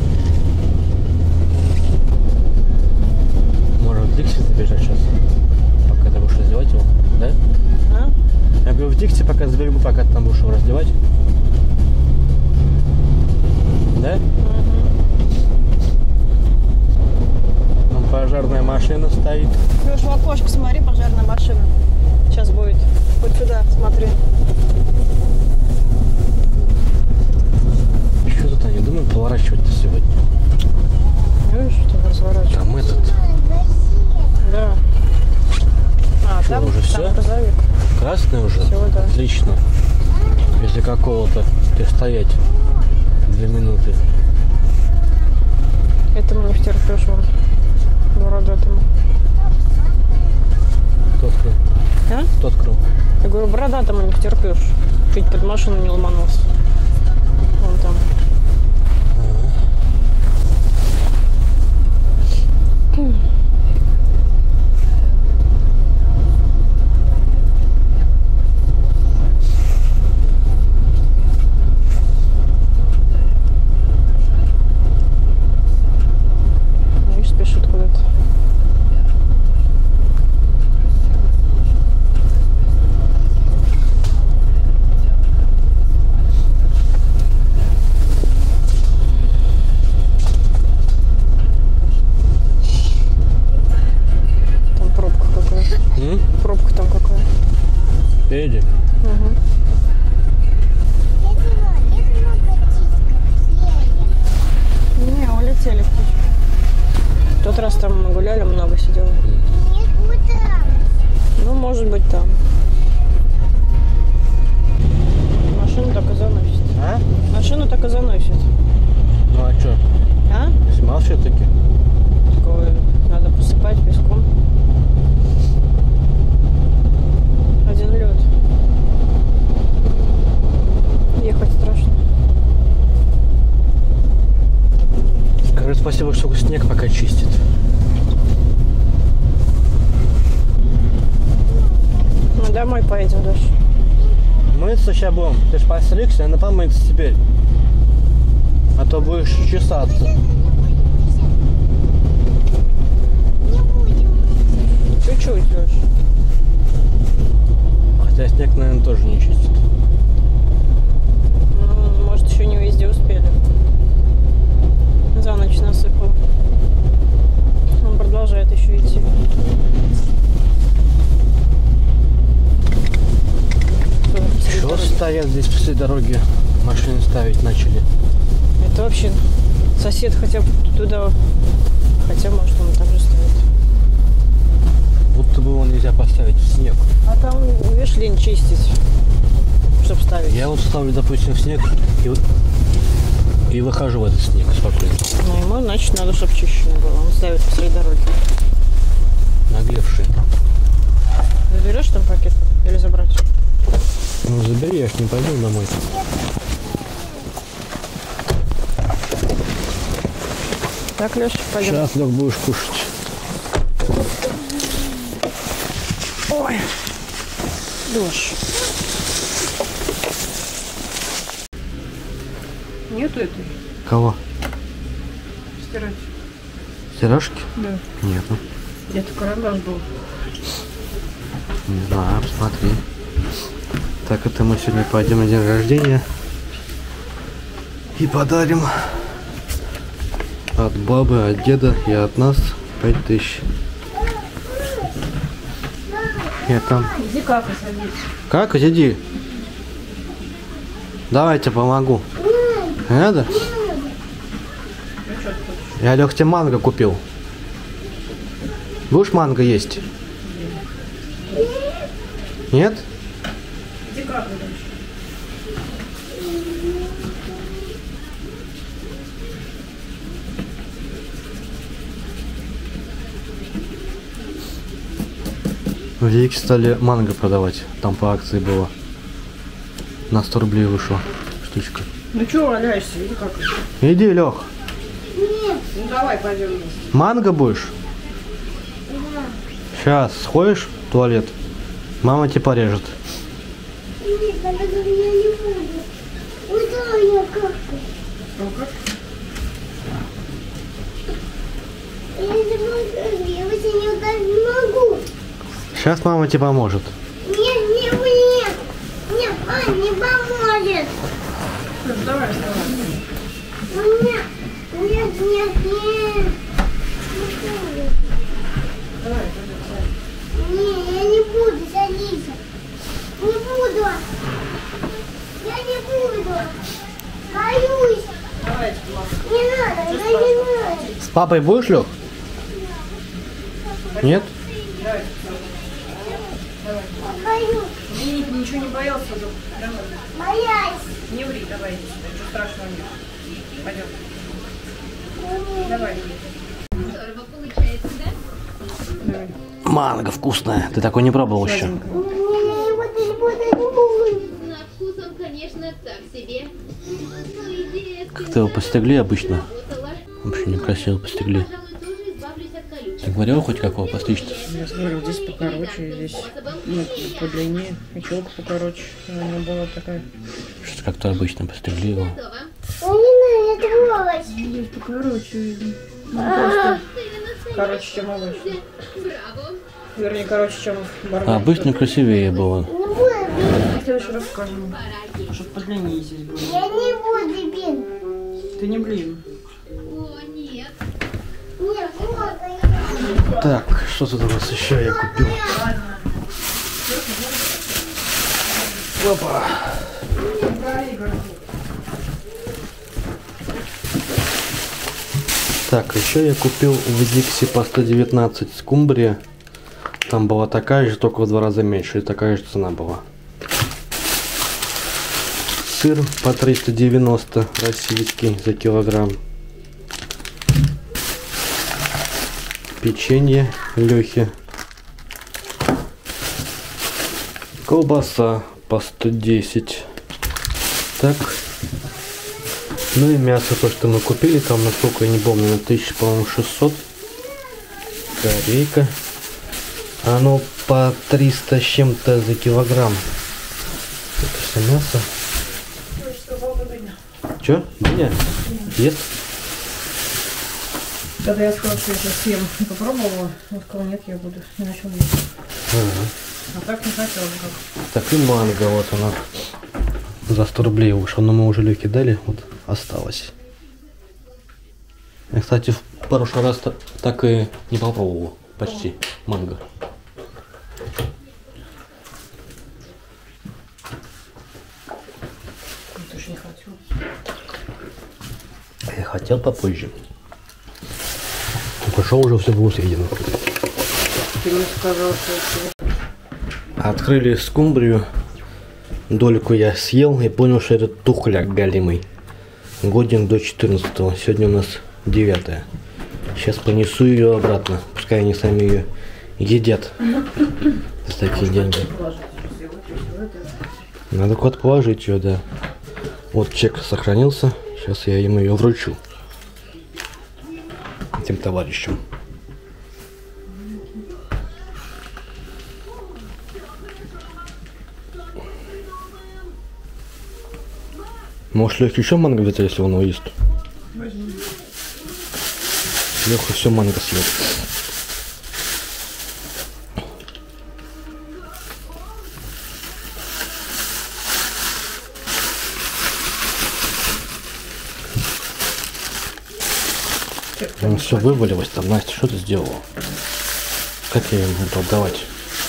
A: Можно в Дикси забежать сейчас, пока ты будешь раздевать его, да?
D: А?
A: Я говорю, в Дикси пока забегу, пока ты там будешь его раздевать. Да? Вон пожарная машина стоит.
D: Леш, в окошко смотри, пожарная машина. Сейчас будет. Вот сюда, смотри.
A: Что тут они думают поворачивать-то сегодня?
D: Видишь, что разворачивается?
A: Там этот,
D: Да. А,
A: Что,
D: там,
A: уже
D: там
A: всё?
D: грузовик.
A: красный уже?
D: Всего, да.
A: Отлично. Если какого-то стоять 2 минуты.
D: Этому не втерпешь вон. Бородатому.
A: Кто открыл?
D: А?
A: Кто открыл?
D: Я говорю, бородатому не втерпешь. Чуть под машину не ломанулся. Вон там. Видишь, спешит куда-то. Там пробка какая. Пробка там какая.
A: Впереди.
D: Угу. Не, улетели птички. В тот раз там мы гуляли, много сидело. Ну, может быть, там. Машину так и заносит.
A: А?
D: Машину так и заносит.
A: Ну а что?
D: А?
A: Снимал все-таки?
D: Такое надо посыпать песком. Один лед. Ехать страшно.
A: Скажи, спасибо, что снег пока чистит.
D: Ну, домой поедем дальше.
A: Мыться сейчас будем. Ты ж постригся, надо помыться теперь. А то будешь чесаться.
D: Чуть-чуть, Леш.
A: Хотя снег, наверное, тоже не чистит.
D: Ну, может, еще не везде успели. За ночь насыпал. Он продолжает еще идти.
A: Что стоят здесь после дороги? Машины ставить начали.
D: Это вообще сосед хотя бы туда. Хотя, может, он так же стоит.
A: Будто бы его нельзя поставить в снег.
D: А там, видишь, лень чистить, чтобы ставить.
A: Я вот ставлю, допустим, в снег и выхожу в этот снег спокойно.
D: Ну, ему, значит, надо, чтобы чищено было. Он ставит посреди дороги.
A: Наглевший.
D: Заберешь там пакет или забрать?
A: Ну забери, я ж не пойду домой.
D: Так, Леш, пойдем.
A: Сейчас, Лёг, будешь кушать.
D: Ой, дождь. Нету этой
A: Кого?
D: стирать?
A: Стиражки?
D: Да.
A: Нету.
D: Где-то карандаш был.
A: Не знаю, посмотри. Так, это мы сегодня пойдем на день рождения и подарим от бабы, от деда и от нас 5000. Я там.
D: Иди какай, садись.
A: Как? Иди. Давайте помогу. Надо? Я, Лёг, тебе манго купил. Будешь манго есть? Нет?
D: Иди какай дальше.
A: В Вике стали манго продавать. Там по акции было. На 100 рублей вышла штучка.
D: Ну чё валяешься? Иди какай.
A: Иди, Лёх.
D: Ну давай, пойдем вместе.
A: Манго будешь? Сейчас сходишь в туалет. Мама тебя порежет.
C: Нет, я не буду. Куда я какаю?
D: Ну как?
C: Я не могу, я вообще не могу.
A: Сейчас мама тебе поможет.
C: Нет, мама не поможет.
D: Давай, вставай.
C: Нет.
D: Давай,
C: Не, я не буду садиться. Не буду. Я не буду. Боюсь.
D: давай.
C: Не надо, я не надо.
A: С папой будешь, Лёх? Нет?
C: Боюсь.
D: Ничего не боялся, давай.
C: Боясь.
D: Не ври, давай иди сюда, ничего страшного нет. Пойдем. Давай.
A: Манго вкусная. Ты такой не пробовал еще?
C: Я не буду.
E: На вкус он, конечно, так себе. Но идея
A: Как-то его постригли обычно.
E: сработала.
A: Вообще некрасиво постригли.
E: Пожалуй, тоже избавлюсь от колючек.
A: Ты говорил хоть какого постричь-то?
D: Я говорю, здесь покороче, здесь подлиннее, и челка покороче. Она была такая.
A: Что-то как-то обычно постригли его.
E: Готово.
C: Я не знаю, это
D: Здесь покороче. Короче, чем обычно.
E: Браво.
D: Вернее, короче, чем барбарик.
A: А обычно красивее было.
D: В следующий раз скажем,
E: Пора.
D: чтобы подлиннее здесь было.
C: Я не буду, блин.
D: Ты не блин.
E: О, нет.
C: Нет, много.
A: Так, что тут у нас еще я купил? Опа. Так, еще я купил в Дикси по 119 скумбрия. Там была такая же, только в 2 раза меньше. И такая же цена была. Сыр по 390 российский за килограмм. Печенье Лёхи. Колбаса по 110. Так. Ну и мясо, то, что мы купили, там, насколько я не помню, на 1600. Корейка. Оно по 300 с чем-то за килограмм. Это все мясо. Че? Диня? Ест?
D: Когда я сказала, что я сейчас съем, попробовала, он сказал, нет, я буду, не начал есть.
A: Ага.
D: А так не хотела бы как.
A: Так и манго, вот она. За 100 рублей вышла, но мы уже Лёке дали, вот осталось. Я, кстати, в прошлый раз так и не попробовал почти манго.
D: Ты же не хотел.
A: Я хотел попозже. Пошел уже все было съедено.
D: Ты мне сказал, что
A: Открыли скумбрию. Дольку я съел и понял, что это тухляк галимый. Годен до 14-го. Сегодня у нас 9-е. Сейчас понесу ее обратно. Пускай они сами ее едят. За такие деньги. Надо куда-то положить ее, да. Вот чек сохранился. Сейчас я им ее вручу. Этим товарищам. Может, Лёхе еще манго взять, если он его ест? Лёха все манго съел. Все вывалилось там. Настя, что ты сделала? Как я ему буду отдавать?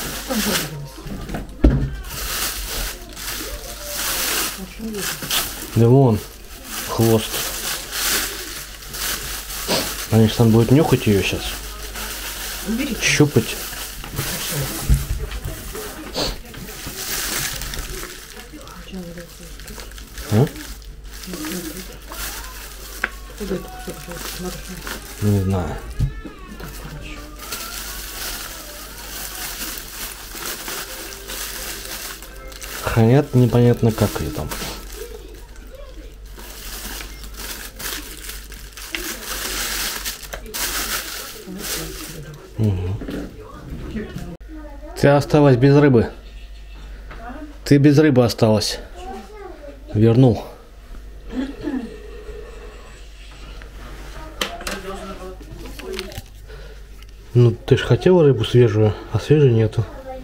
A: Да вон, хвост. Они же там будут нюхать ее сейчас. Щупать. А? Не знаю. Хранят непонятно как ее там. Угу. Ты осталась без рыбы. Ты без рыбы осталась. Вернул. Ну, ты ж хотела рыбу свежую, а свежей нету.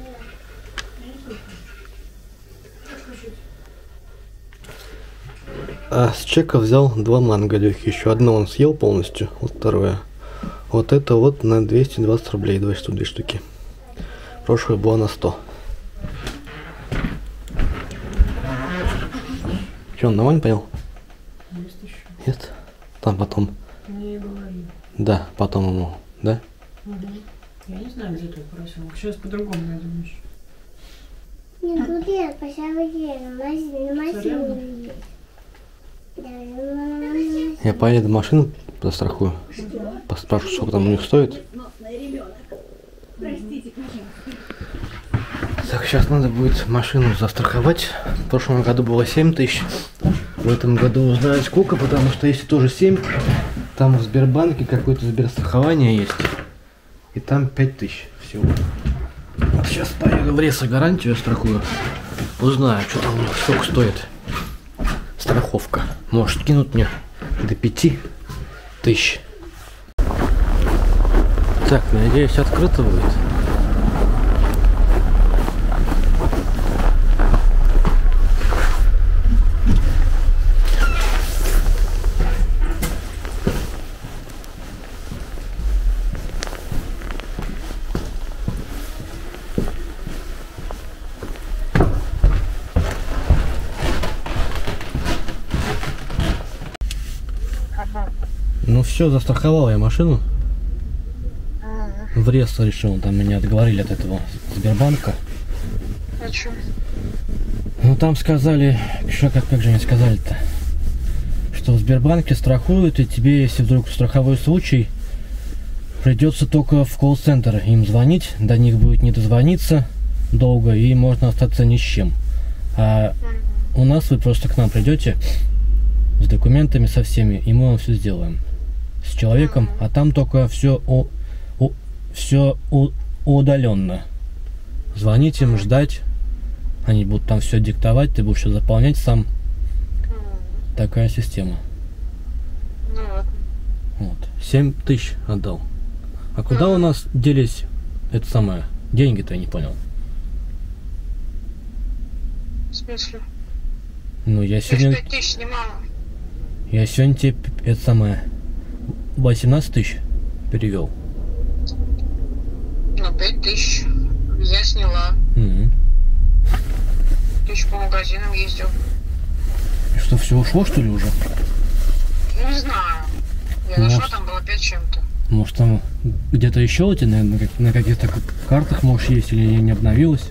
A: А с чека взял 2 манго Лёхи. Еще одно он съел полностью, вот второе. Вот это вот на 220 рублей, 2 штуки. Прошлое было на 100. Че, он нормально поел?
D: есть еще.
A: Ест? Там потом.
D: Не говори.
A: Да, потом ему, да?
D: Угу. Я не знаю, где твой поросенок. Сейчас по-другому найдем еще.
C: Не туда, посмотри, на машину.
A: Я поеду машину застрахую. Поспрашиваю, сколько там у них стоит. Так, сейчас надо будет машину застраховать. В прошлом году было 7 тысяч. В этом году узнаю сколько, потому что если тоже 7, там в Сбербанке какое-то Сберстрахование есть. И там 5 тысяч всего. Вот сейчас поеду в Ресо-гарантию страхую. Узнаю, что там у них сколько стоит страховка. Может, кинут мне до 5 тысяч. Так, надеюсь, открыто будет. Ну все, застраховал я машину. В Ресо решил, там меня отговорили от этого Сбербанка.
D: А что?
A: Ну там сказали, как же они сказали-то, что в Сбербанке страхуют, и тебе, если вдруг страховой случай, придется только в колл-центр им звонить, до них будет не дозвониться долго, и можно остаться ни с чем. А у нас вы просто к нам придете, с документами, со всеми, и мы вам все сделаем. С человеком, а там только все удаленно. Звонить им, ждать. Они будут там все диктовать, ты будешь все заполнять сам. Такая система.
D: Ну ладно.
A: Вот. 7 тысяч отдал. А куда у нас делись это самое? Деньги-то я не понял.
D: В смысле?
A: Ну я
D: Я
A: сегодня.
D: 5 тысяч снимала.
A: Я сегодня тебе это самое 18 тысяч перевел.
D: Ну, 5 тысяч. Я сняла. Еще по магазинам ездил.
A: И что, все ушло, что ли, уже?
D: Не знаю. Я нашла, там было 5 чем-то.
A: Может, там где-то еще у тебя, наверное, на каких-то картах, может, есть или не обновилось?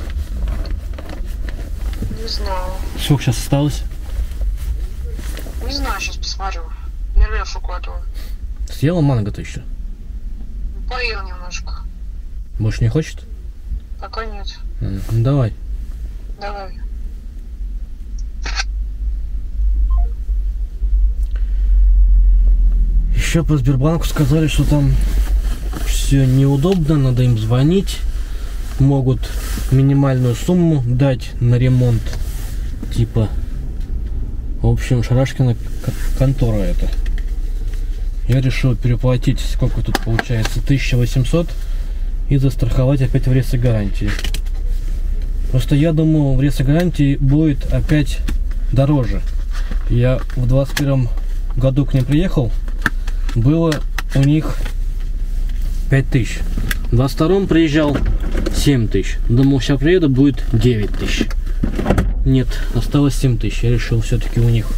D: Не знаю.
A: Сколько сейчас осталось?
D: Не знаю, сейчас посмотрю. Я лев укладываю.
A: Съела манго-то еще?
D: Поел немножко.
A: Больше не хочет?
D: Пока нет.
A: Ну, давай.
D: Давай.
A: Еще по Сбербанку сказали, что там все неудобно, надо им звонить. Могут минимальную сумму дать на ремонт. Типа. В общем, Шарашкина контора это. Я решил переплатить, сколько тут получается, 1800, и застраховать опять в ресогарантии. Просто я думаю, в ресогарантии будет опять дороже. Я в 21 году к ним приехал, было у них 5000. В 22 приезжал 7000. Думал, сейчас приеду, будет 9000. Нет, осталось 7000. Я решил все-таки у них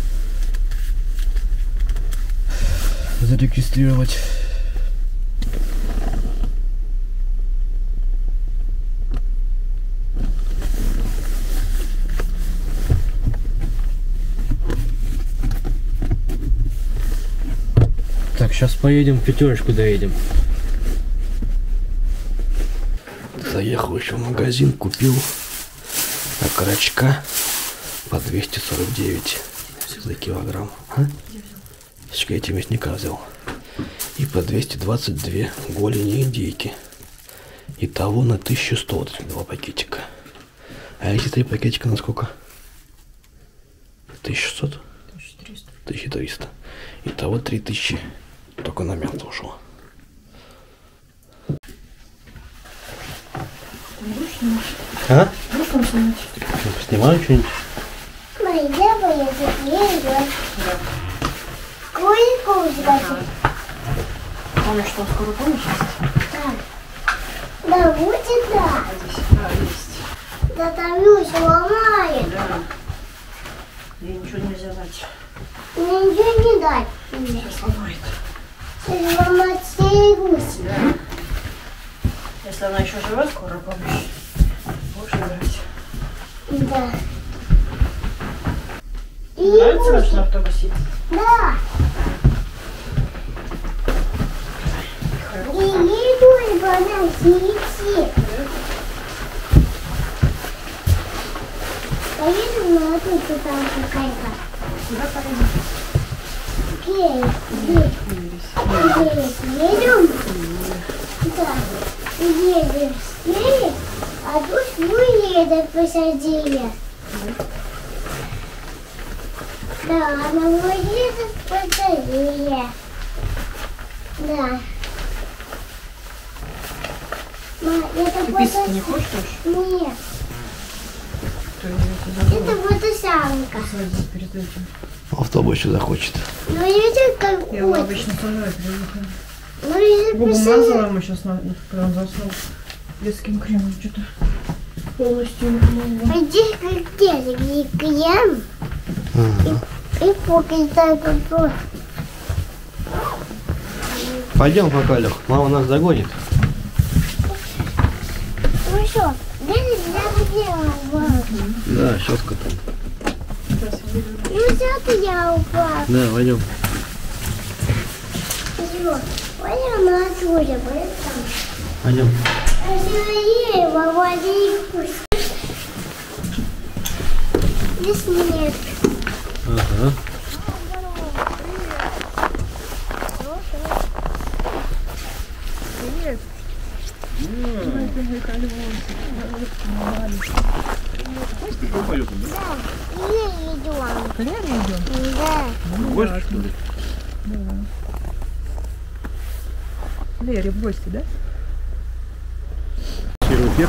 A: зарегистрировать. Так, сейчас поедем в Пятерочку, доедем. Заехал еще в магазин, купил окорочка по 249 за килограмм. Я эти мясника взял. И по 222 голени индейки. Итого на 1100 вот эти 2 пакетика. А эти 3 пакетика на сколько? 1600? 1300. 1300. Итого 3000. Только на мясо ушло. А? Снимаю что-нибудь?
C: Моя заклеила. Сколько взять?
D: Помнишь, что скоро помнишь?
C: Да будет, да. Да там Люся ломает.
D: Да. Ей ничего нельзя дать.
C: Мне ничего не дать.
D: Сейчас ломает.
C: Ломать Люся.
D: Да. Если она еще жива, скоро помнишь. Будешь играть.
C: Да.
D: Нравится, как на автобусе?
C: Да. И еду она сидит. Поеду на тут там какая-то.
D: Куда поедем?
C: Едем? Да. Едем съели, а тут уедет посадили. Да, она уедет посадили. Да. Ма, это
D: Писать не хочешь?
C: Нет,
D: Ты ее
C: это фотосамка.
D: посадить перед этим.
A: Автобус еще захочет.
C: Ну, видите, как
D: Я его
C: вот.
D: обычно сажаю приехали.
C: Ну, если
D: Губы
C: посадить-
D: мазала ему сейчас, когда он заснул. Детским кремом что-то полностью не помогло.
C: Пойди как детский крем. И фокус так вот.
A: Пойдем пока, Лех. Мама нас догонит.
C: Ну что, где я
A: Да, щетка там.
C: Ну, это я упала.
A: Да, пойдем.
C: Все, пойдем на отсюда, пойдем там.
A: Пойдем.
C: А сегодня в воде вкус. И снег.
A: Ага.
C: К Лере идем? Да.
F: В гости, что ли?
B: Лере в гости, да?
F: Серый эффект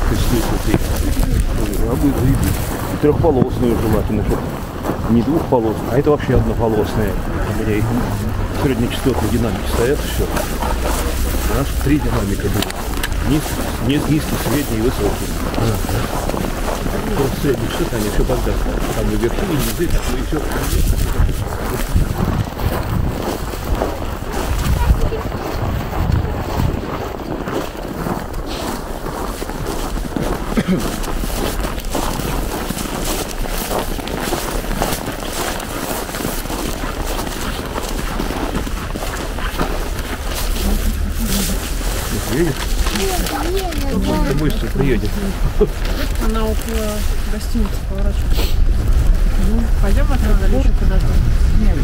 F: и трехполосную желательно, чтобы не двухполосную, а это вообще однополосная. У меня среднечастотные динамики стоят, все. У нас 3 динамика было. Низкий, средний и высокий. Просто средний частоты, они все тогда. Там и верхи, и низы, так и все. Едет? Едет. Быстро приедет.
D: Она около гостиницы поворачивает. Ну, пойдем оттуда или еще куда-то?
B: Нет,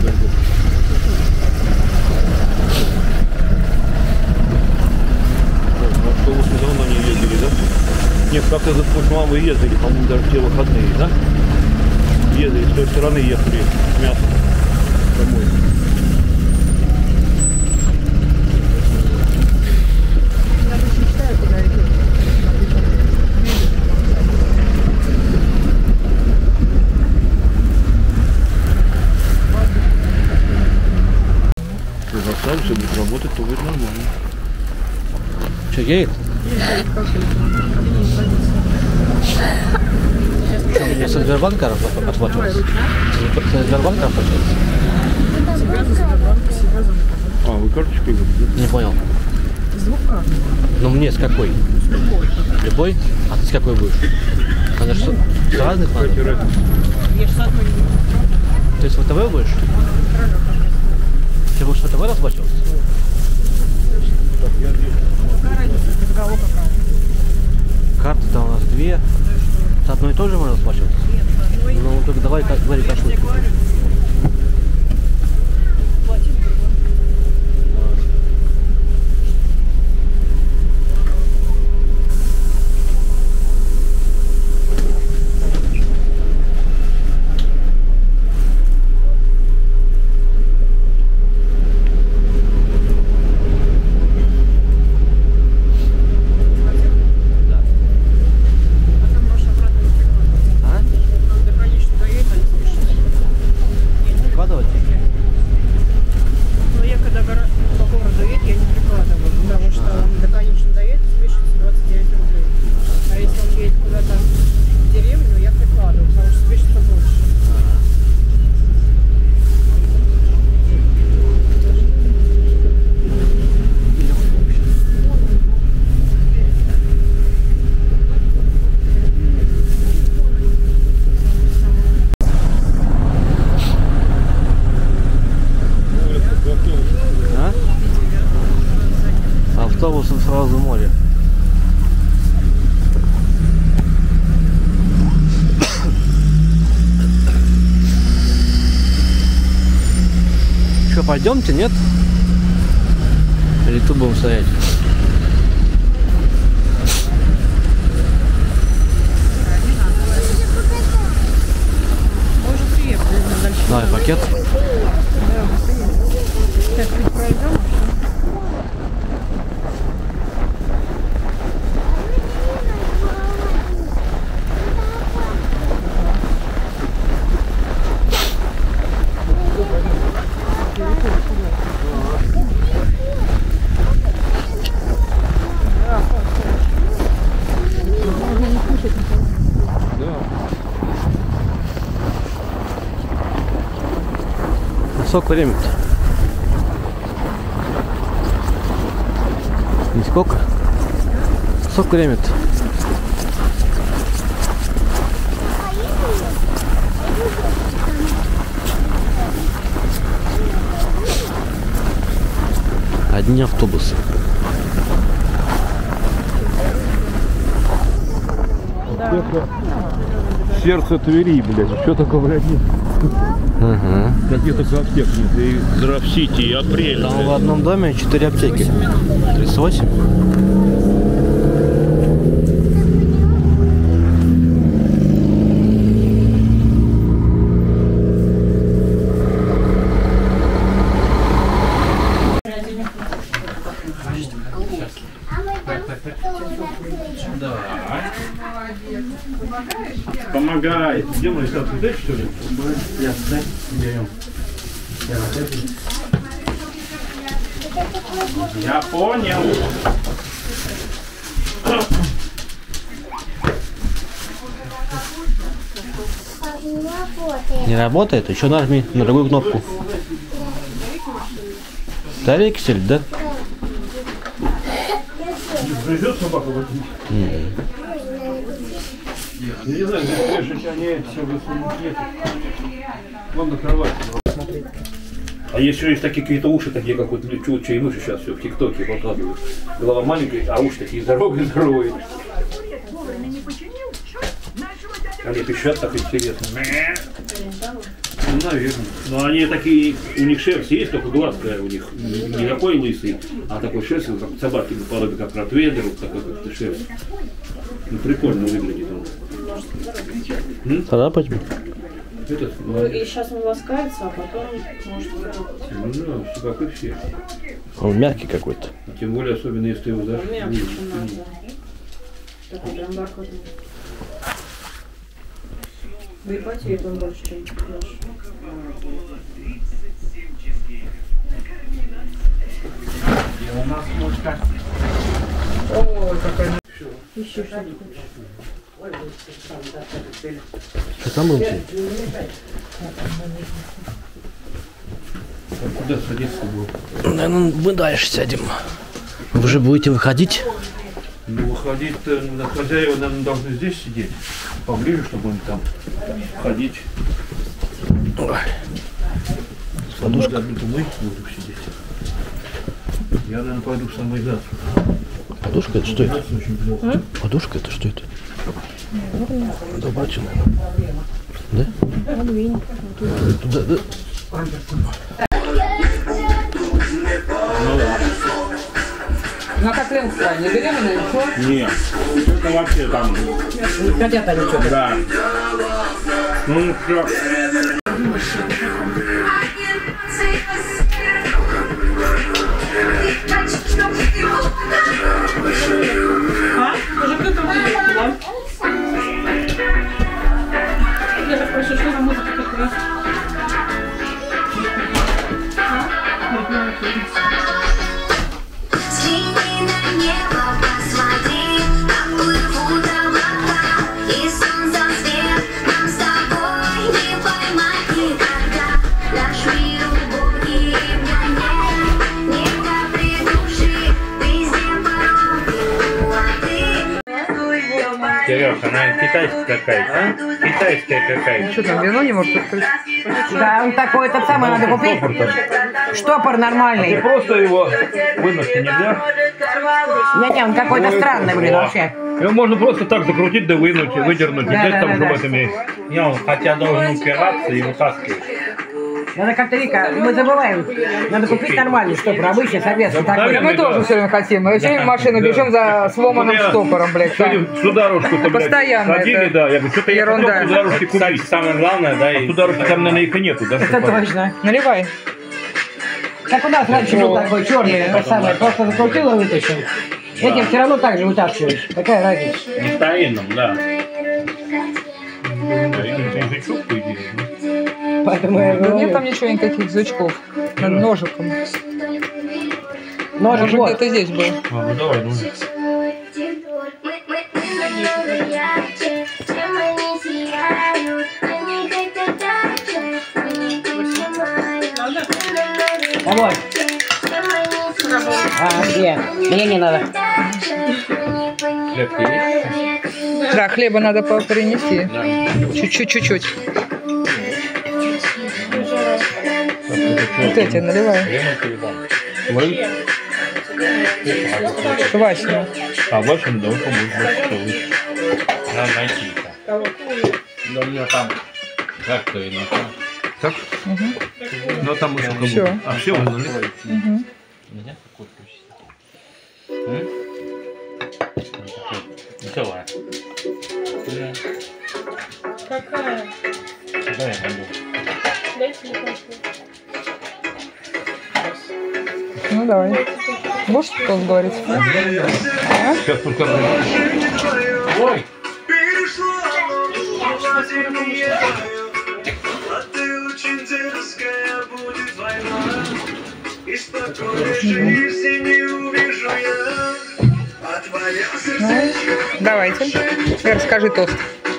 F: Автобусы давно не ездили, да? Нет, как-то за мамы ездили, по-моему, даже те выходные, да? Ездили, с той стороны ехали с мясом домой.
B: я даже не считаю, куда идет.
F: Если заставишься, будет работать, то будет нормально.
A: Что, едет? Мне со Сбербанка оплачивается? Со Сбербанка оплачивается?
D: Себя за Сбербанк, себя за МКБ.
F: А, вы карточкой будете?
A: Не понял.
D: С двух карт.
A: Ну мне с какой? Любой? А ты с какой будешь? Надо что? С разных надо?
D: Я же с одной не могу.
A: То есть ВТБ будешь? Ты будешь ВТБ расплачиваться?
D: Какая разница, без кого какая?
A: Карты-то у нас 2. С одной тоже можно расплачиваться?
D: Нет, с одной.
A: Ну только давай говори
D: Я же тебе
A: какую.
D: говорю. Платить другой. А там можешь обратно не прикладывать.
A: А?
D: Он до конечного доедет, они спешат.
A: Вкладывать?
D: Но я когда по городу едет, я не прикладываю, потому что он до конечного доедет, спешится 29 рублей. А если он едет куда-то в деревню, я прикладываю, потому что спешится больше.
A: А? Автобусом сразу море. Что, пойдемте, нет? Или тут будем стоять?
D: Может, приехать дальше.
A: Давай пакет.
D: Сейчас чуть пройдем.
A: Сколько времени-то? Нисколько? Сколько времени-то? Одни автобусы.
F: Сердце Твери, блядь, что такое, блядь, нет?
A: Ага.
F: Какие только аптеки, и Здравсити, и Апрель.
A: Там в одном доме 4 аптеки. 38.
F: помогает. Где мы сейчас вот что ли? Я понял.
A: Не работает? Еще нажми на другую кнопку. Тариксель, да?
F: Грызет собака в этом? Не знаю, если они все высунут. Вон на кровати. А еще есть такие какие-то уши, такие как вот чучи мыши сейчас все в ТикТоке показывают. Голова маленькая, а уши такие здоровые. Они пищат так интересно. Ну, наверное. Но они такие, у них шерсть есть, только гладкая у них. Не такой лысый, а такой шерсть, как собаки, наподобие как ротвейлер, такой как-то шерсть. Ну, прикольно выглядит он.
A: Тогда пойдем.
F: Этот,
D: И сейчас он ласкается, а потом может заработать.
F: ну да, все как и все.
A: Он мягкий какой-то.
F: А тем более, особенно если ты его даже...
D: Мягче, чем надо. Такой прям бархатный. Да и потеет он больше, чем наш.
B: У нас мушка. Ой, какая...
D: Еще что-то.
A: Что там было?
F: Куда садиться было?
A: Наверное, мы дальше сядем. Вы же будете выходить?
F: Ну, выходить-то, хозяева, наверное, должны здесь сидеть. Поближе, чтобы они там ходить.
A: Подушка.
F: Мы буду сидеть. Я, наверное, пойду в самоизоляцию.
A: Подушка это что это? Подушка это что это? Добрачу, наверное. Да? Туда, да.
B: Ну а как Ленка, не беременная, ничего?
F: Нет, это вообще там...
B: Хотят они что-то.
F: Да. Ну, все.
D: Уже кто-то выйдет, да? Я же спрошу, что за музыка такая?
C: Взгляни на небо, посмотри, как плывут облака, и солнце свет нам с тобой не поймать никогда. Наш мир глубокий в глубине, небо придуши, везде пороги, а ты...
F: Сереж, она китайская какая-то, а? Китайская какая-то.
B: Что там, вино не может открыть?
H: Да, он такой, этот самый надо купить. Штопор нормальный.
F: Ты просто его вынести нельзя?
H: Не, он какой-то странный, блин, вообще.
F: Его можно просто так закрутить, да вынуть, выдернуть.
H: Да,
F: Здесь
H: да,
F: там
H: да,
F: же в
H: да.
F: этом есть. Не, он хотя должен упираться и вытаскивать.
H: Надо как-то, Вика, мы забываем. Надо купить нормальный штопор, обычный советский. такой.
B: Да мы тоже все время хотим. Мы все время в машину бежим за сломанным штопором, блядь.
F: Сегодня всю дорожку-то, блядь,
B: Постоянно
F: ходили,
B: это
F: да. Я говорю, что-то я хотел
B: ерунда.
F: всю дорожку купить.
I: Самое главное, да,
F: А
I: и
F: ту дорожку там, наверное, их и нету, да?
H: Это точно.
B: Наливай.
H: Как у нас раньше был такой черный, это самое, просто закрутил и вытащил. Этим все равно так же вытаскиваешь. Какая разница?
I: старинным, да.
F: Язычок, по идее.
H: Поэтому я
B: Да
H: говорю,
B: нет там ничего, никаких язычков. Надо ножиком.
H: ножик
B: Ножик
H: вот.
B: где-то здесь был.
F: А, ну давай, ну.
H: А вот. А, где? Мне не надо.
I: Хлеб есть?
B: Да, хлеба надо принести. Чуть-чуть. Вот эти наливай. Квасину.
F: А больше не должен быть.
I: Надо найти их. Да у меня там как-то и
F: Так? Ну там еще кому.
B: Всё.
F: А все, он налил.
I: Нельзя такой включить? Давай.
D: Какая?
I: Да, я могу.
D: Дайте мне пошли.
B: Ну давай. Можешь тост говорить?
F: Сейчас только...
I: Ой!
B: Давайте. Расскажи тост.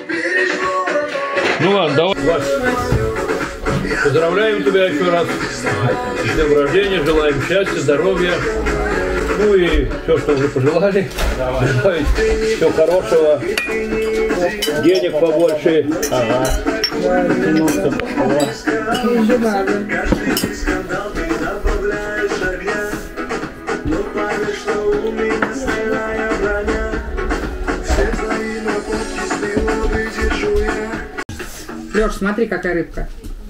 F: Ну ладно, давай. Поздравляем тебя еще раз с днем рождения, желаем счастья, здоровья, ну и все, что уже пожелали. Желаю всего хорошего, денег побольше. Ага.
B: Лёш, смотри, какая рыбка.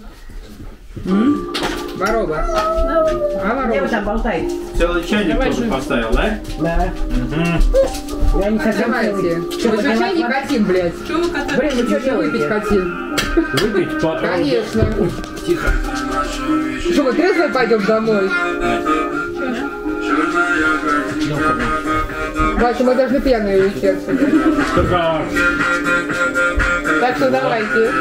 B: Вороба. А
H: Где вы
B: вороба?
H: там болтаете?
I: Целый чайник тоже поставил, да?
H: Да. Я не совсем
B: Давайте.
H: Что,
B: Мы же чай не хотим, блядь.
H: Блин, вы что
B: Выпить
H: делаете?
B: хотим.
I: Выпить потом.
B: Конечно.
I: Тихо.
B: Что, мы трезвые пойдем домой? Вася, мы должны пьяные уйти отсюда.
I: Какова?
B: Так что давайте.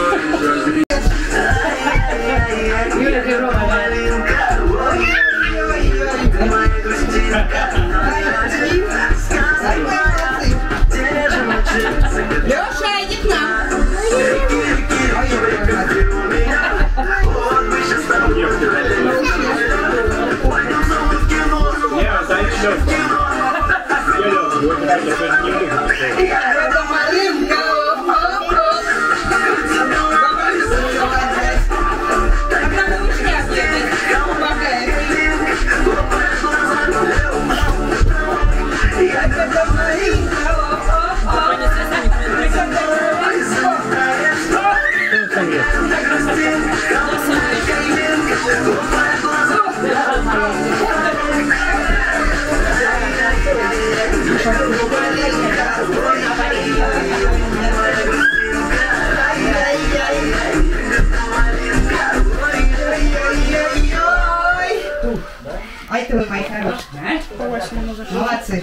H: Юля, ты Рома,
E: Леша, иди к нам.
I: Не, дай шлёпку.
E: Это малышка.
B: А это вы мои хорошие, а? Молодцы.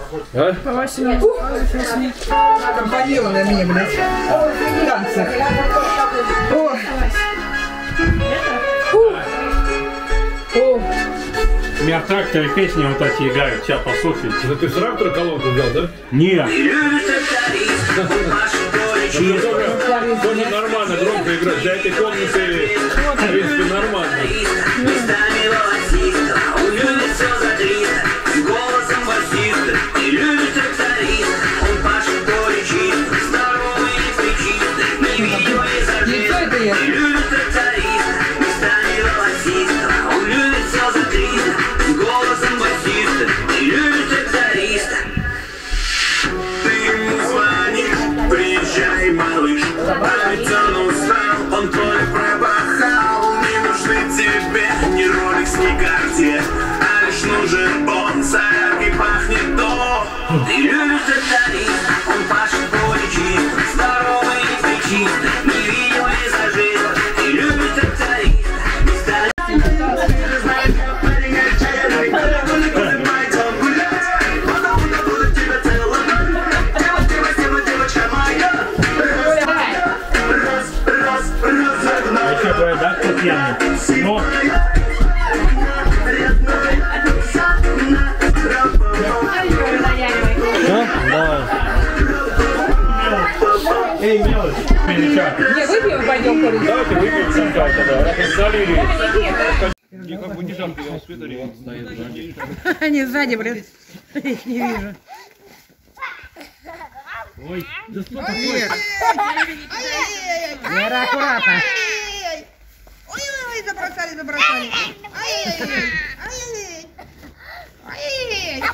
B: Аккомпанированы мне, блядь. Танцы. О. О.
I: У меня в тракторе песни вот эти играют. Сейчас послушайте.
F: Ну ты с трактора колонку взял, да?
I: Нет.
F: Тоже нормально, громко играть. Для этой комнаты, в принципе, нормально.
B: Яйцо это ест.
J: Приезжай, малыш, ведь он устал, он то ли пробахал. Не нужны тебе ни Rolex, ни Cartier, а лишь нужен он, соляркой пахнет то. Ты любишь тракторист, он пашет поле чисто, здоровый и причисто, не видел визажиста. Ты любишь тракторист, не станет.
I: Еще бывает, да, кто пьяный? Но... Эй, мелочь, мелоча.
B: Не, выпьем, пойдем курить.
F: Давайте выпьем сначала тогда, раз мы залили.
I: Никак бы не жалко, я в свитере стоит сзади.
G: Они сзади, блин. Их не вижу.
I: Ой, да что такое?
G: Вера, аккуратно.
E: Ой-ой-ой, забросали. Ай-яй-яй. Ай-яй-яй.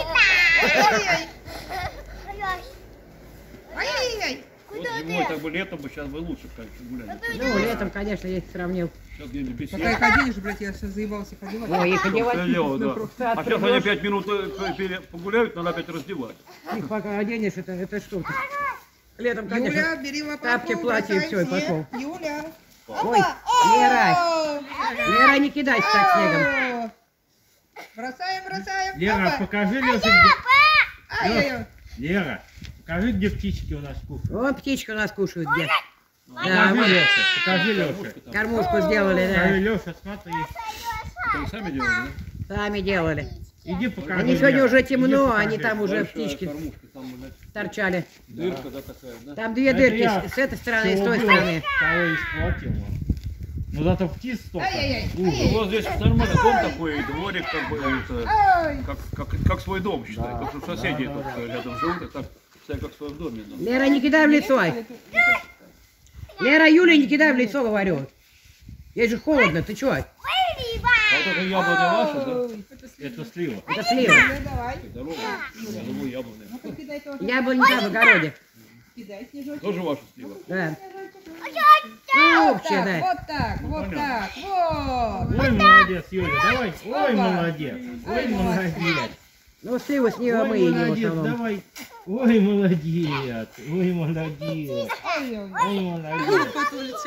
E: Ай-яй-яй.
I: Зимой так бы летом бы, сейчас бы лучше, конечно, гулять.
G: Ну, летом, конечно, я их сравнил.
I: Сейчас где-нибудь без
B: Пока их оденешь, блядь, я сейчас заебался их одевать.
G: Ой, их одевать.
I: да. А сейчас они 5 минут погуляют, надо опять раздевать.
G: Их пока оденешь, это что-то. Летом,
B: Юля,
G: конечно,
B: бери лопату,
G: тапки, платье и
B: бросай
G: все, и
B: в снег.
G: пошел.
B: Юля.
G: Ой, Лера, не кидайся так снегом.
B: Бросаем.
I: Лера,
B: Опа.
I: покажи, Леша, где...
B: Ай-яй-яй.
I: Лера, покажи, где птички у нас кушают.
G: Вон птичка у нас кушают где.
H: Да, вот.
I: Покажи Лёше.
H: Кормушку сделали,
I: Покажи
H: да.
I: Лёша, смотри.
F: Вы сами делали, да?
H: Сами делали.
I: Иди покажи.
H: Они сегодня уже
I: Иди
H: темно,
I: покажи.
H: они там уже
F: Большая
H: птички
F: кормушка, там, значит,
H: торчали.
F: дырка, да, такая, да?
H: Там две
I: Это
H: дырки,
I: я
H: с этой стороны и с
I: всего
H: той
I: было,
H: стороны.
I: того и схватил. Ну зато птиц столько.
F: Ну, у вас здесь нормально дом такой, дворик, как бы, это, как свой дом, считай. Потому что соседи тут рядом живут, и так, считай, как в своем доме. Да.
H: Лера, не кидай в лицо. Лера, Юля, не кидай в лицо, говорю. Ей же холодно, ты чё?
F: А вот это яблоня ваша, да?
I: Это слива.
H: Это слива.
F: Здорово. Я думаю, яблоня.
H: Яблонька в огороде.
F: Тоже ваша слива?
H: Да. Ну, вообще, да.
B: Вот так, вот так, вот.
I: Ой, молодец, Юля, давай. Ой, молодец. Ой, молодец.
H: Ну, сливу с нее мы
I: Ой,
H: едим в
I: молодец,
H: основном.
I: давай. Ой, молодец. Ой, молодец. Ой, молодец.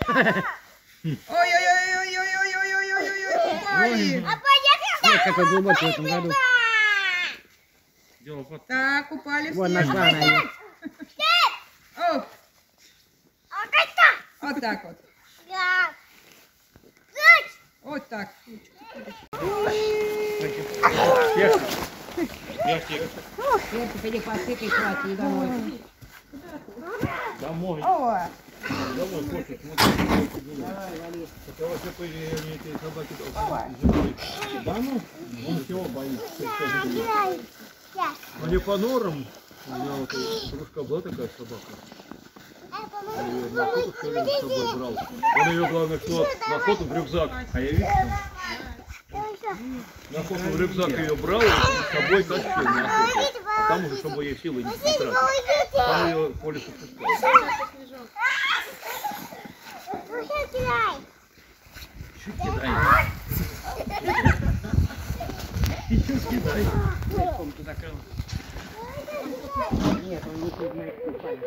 B: Ой-ой-ой-ой-ой-ой-ой-ой-ой-ой.
H: Снег какой глубокий в этом году.
I: Дело вот
B: Так, упали в
H: Вон
B: снег.
H: нашла она ее.
B: Оп. Вот так вот. Вот так.
H: Сверху пойди посыпай, хватит, и домой.
I: домой.
B: О,
F: Домой, хочешь, смотри. Это вообще, по идее, они эти собаки должны.
I: Да ну, он всего боится.
F: Они по норам. У меня вот дружка была такая собака. Он ее на охоту все время с собой брал. Он ее, главное, что на охоту в рюкзак. А я вижу, на охоту в рюкзак ее брал и с собой тащил на охоту. А там уже, чтобы ей силы не тратить. Там ее по лесу пускал. Чуть кидай. Чуть кидай. Комнату закрыл.
H: Нет, он не снимает купальник.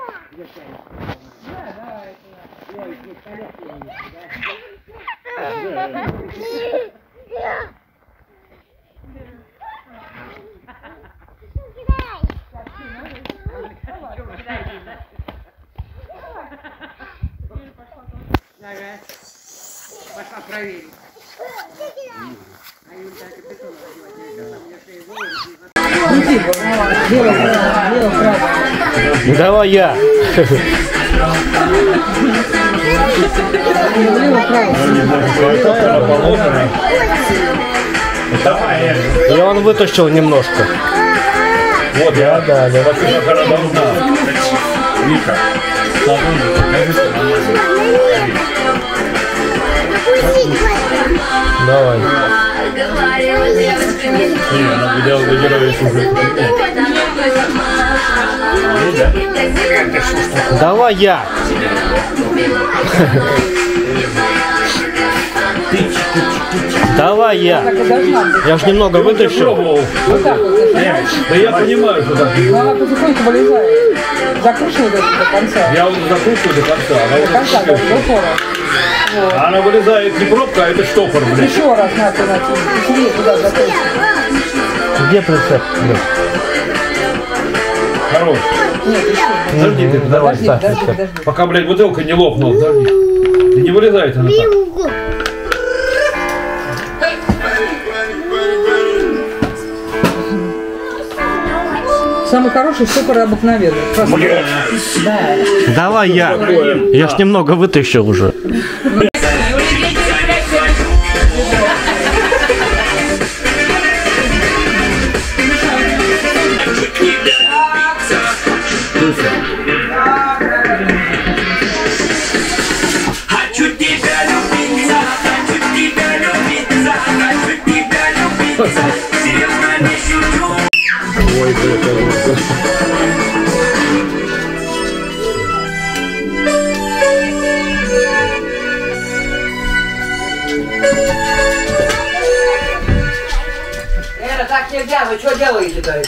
H: Ага. Пошла проверить. А им так и бетон
A: Ну, давай я. Я он вытащил немножко.
F: Вот, я, да, вообще города. Вика, покажи, что нормально.
A: Давай.
F: Не, она выделала уже.
A: Давай я. Давай я. Я ж немного вытащил.
F: Да я понимаю, что так.
B: ну она потихоньку вылезает. Закручивай до конца.
F: Я вот закручиваю до конца. Она
B: До конца, до упора. Вот.
F: Она вылезает не пробка, а это штопор, блядь.
B: Еще раз надо сильнее туда закручивать.
A: Где прицеп?
F: Хорош.
B: Нет, еще.
F: Подожди, ты,
A: Давай,
B: Подожди,
A: ставь
B: подожди,
A: прицеп.
B: подожди.
F: пока, блядь, бутылка не лопнула, подожди. Да не вылезает она так.
B: Самый хороший штопор обыкновенный. Да.
A: Давай я. Я ж немного вытащил уже.
J: Хочу тебя любить, хочу тебя любить, хочу тебя любить. Серьезно не шучу.
F: Ой, блядь,
H: Эра, так нельзя, вы что делаете-то?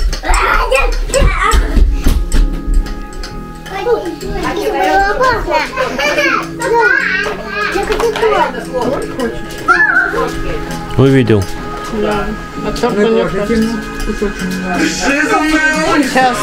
A: Увидел.
B: Ну, тоже темно.
E: Сейчас.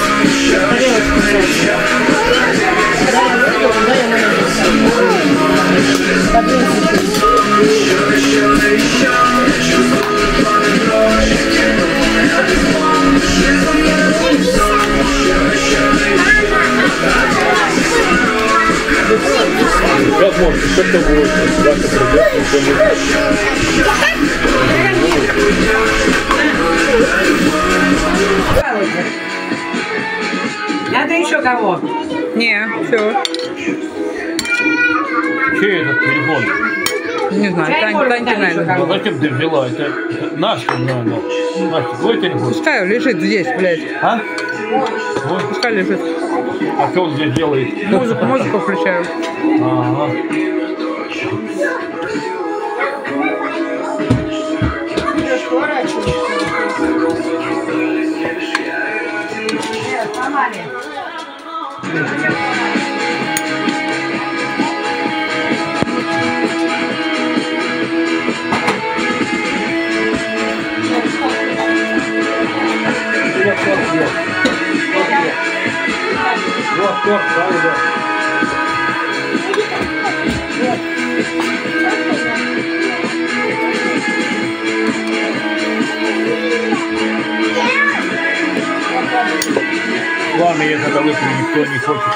F: Как можно? Что-то будет.
H: Надо еще кого?
B: Не, все.
F: Чей этот телефон?
B: Не знаю, Тань, наверное.
F: Ну, зачем ты взяла? Это наш, наверное. Настя, твой телефон?
B: Пускай лежит здесь, блядь.
F: А? Ой.
B: Пускай лежит.
F: А что он здесь делает?
B: Музыку включаю.
F: Ага. Ладно, я тогда выпью, никто не хочет.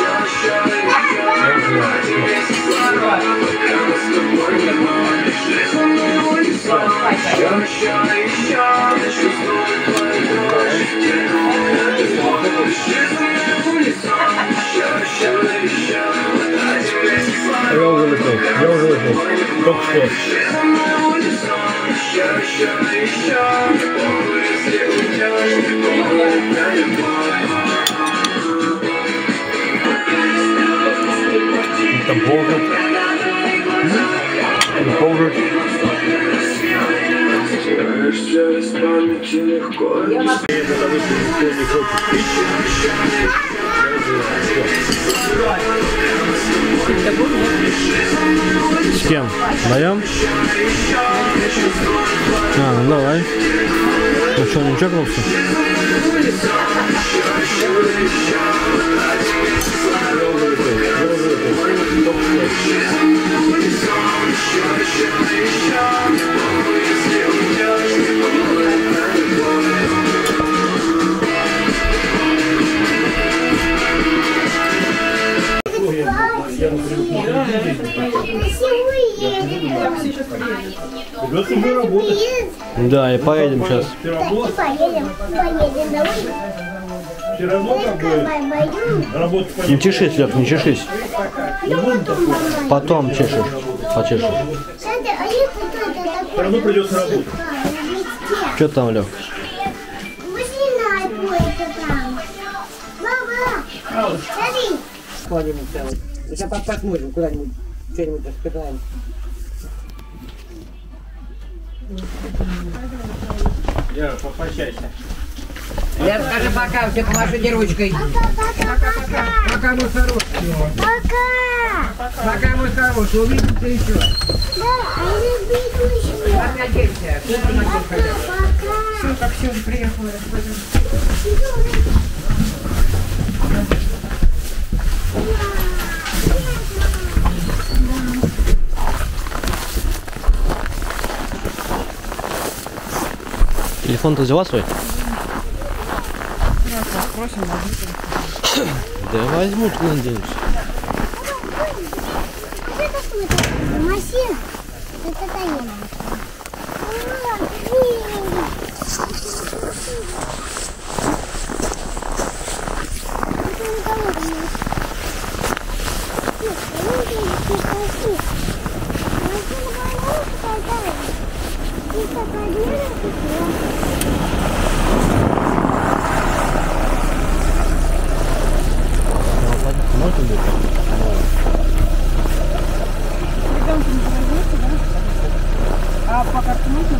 F: Я уже летел. Только что. Там полжет. Полжет.
A: С кем? Вдвоем? А, ну давай. Ну что, не чокнулся?
F: Придется уже работать.
A: Да, и поедем сейчас.
C: Поедем домой.
F: Все равно как бы работать.
A: Не чешись, Лёх, не чешись. Потом чешешь. Почешешь.
F: Все равно придется работать.
A: Что там, Лёх?
H: Сходим целый. Сейчас посмотрим куда-нибудь, что-нибудь распитаем.
I: Я попрощайся.
H: Лер, скажи пока, все помашите ручкой. Пока. Пока, мой хороший.
C: Пока!
H: Пока, мой хороший. Увидимся еще.
C: Да, а я буду еще.
H: Надеемся.
C: Пока!
B: Все, как все уже приехала.
A: Телефон ты взяла свой? Да возьму, куда денешься.
C: Машина. Это Таня.
D: А по карте можно?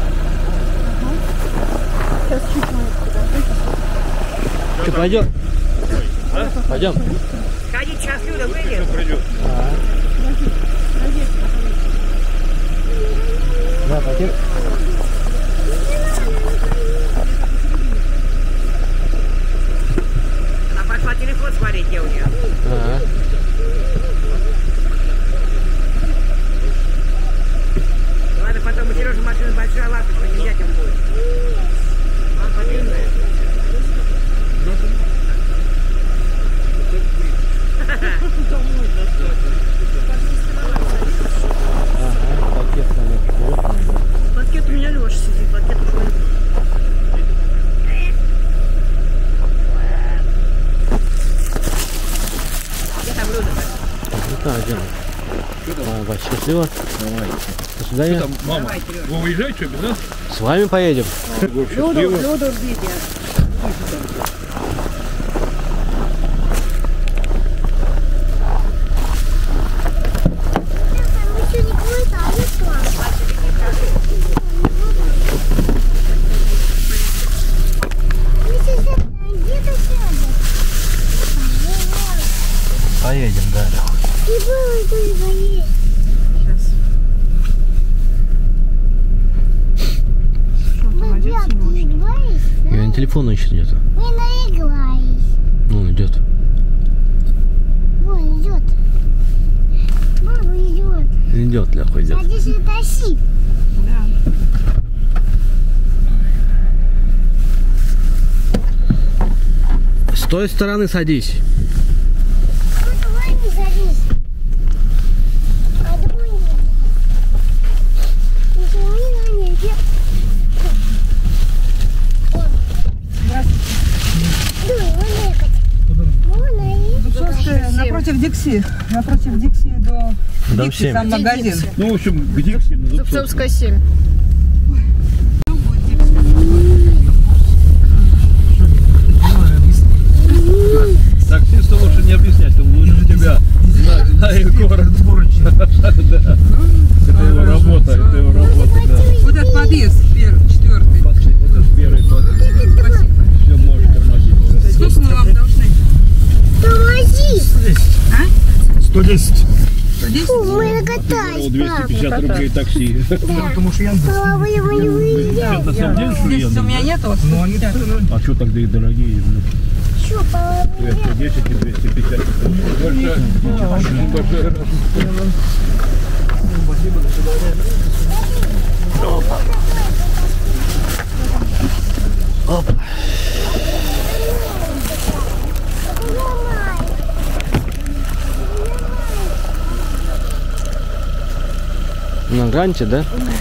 D: Сейчас чуть
A: Что, пойдем? Пойдем.
H: Ходи, сейчас Люда выйдет.
A: Да, пойдем.
D: кроватку, не дядям будет. А подлинная. Пакет у меня Леша сидит, пакет уже. Я там Люда.
A: Да, идем. Давай, счастливо.
F: Давай.
A: До свидания.
F: Там, мама, вы уезжаете, что, без нас?
A: С вами поедем.
D: Люду ждите.
A: Поедем, да. Я на телефон ищет где-то. Ну, он идет.
C: Вон идет. Мама идет.
A: Идет, Леха идет.
C: Садись и тащи.
A: С той стороны садись.
C: Ну, давай не садись. А давай не. Не иди.
B: Напротив Дикси. Напротив Дикси до
A: Дом
B: Дикси,
A: 7.
B: там магазин.
F: Ну, в общем, где все? На
D: Зубцовская 7.
F: Таксисту лучше не объяснять, он лучше тебя знает город. Это его работа, это его работа, да.
B: Вот этот подъезд, первый, четвертый.
F: Это первый подъезд. Все, можешь тормозить.
B: Сколько мы вам должны?
C: Тормози.
F: 110.
B: 110?
C: Мы катались,
F: 250 рублей такси.
C: Потому что папа его не выезжал.
F: На самом деле, что
B: Здесь у меня нету. Ну, они
F: А что тогда и дорогие?
C: Что, папа?
F: 210 и 250. Большая. Большая.
A: Оп. На гранте, да?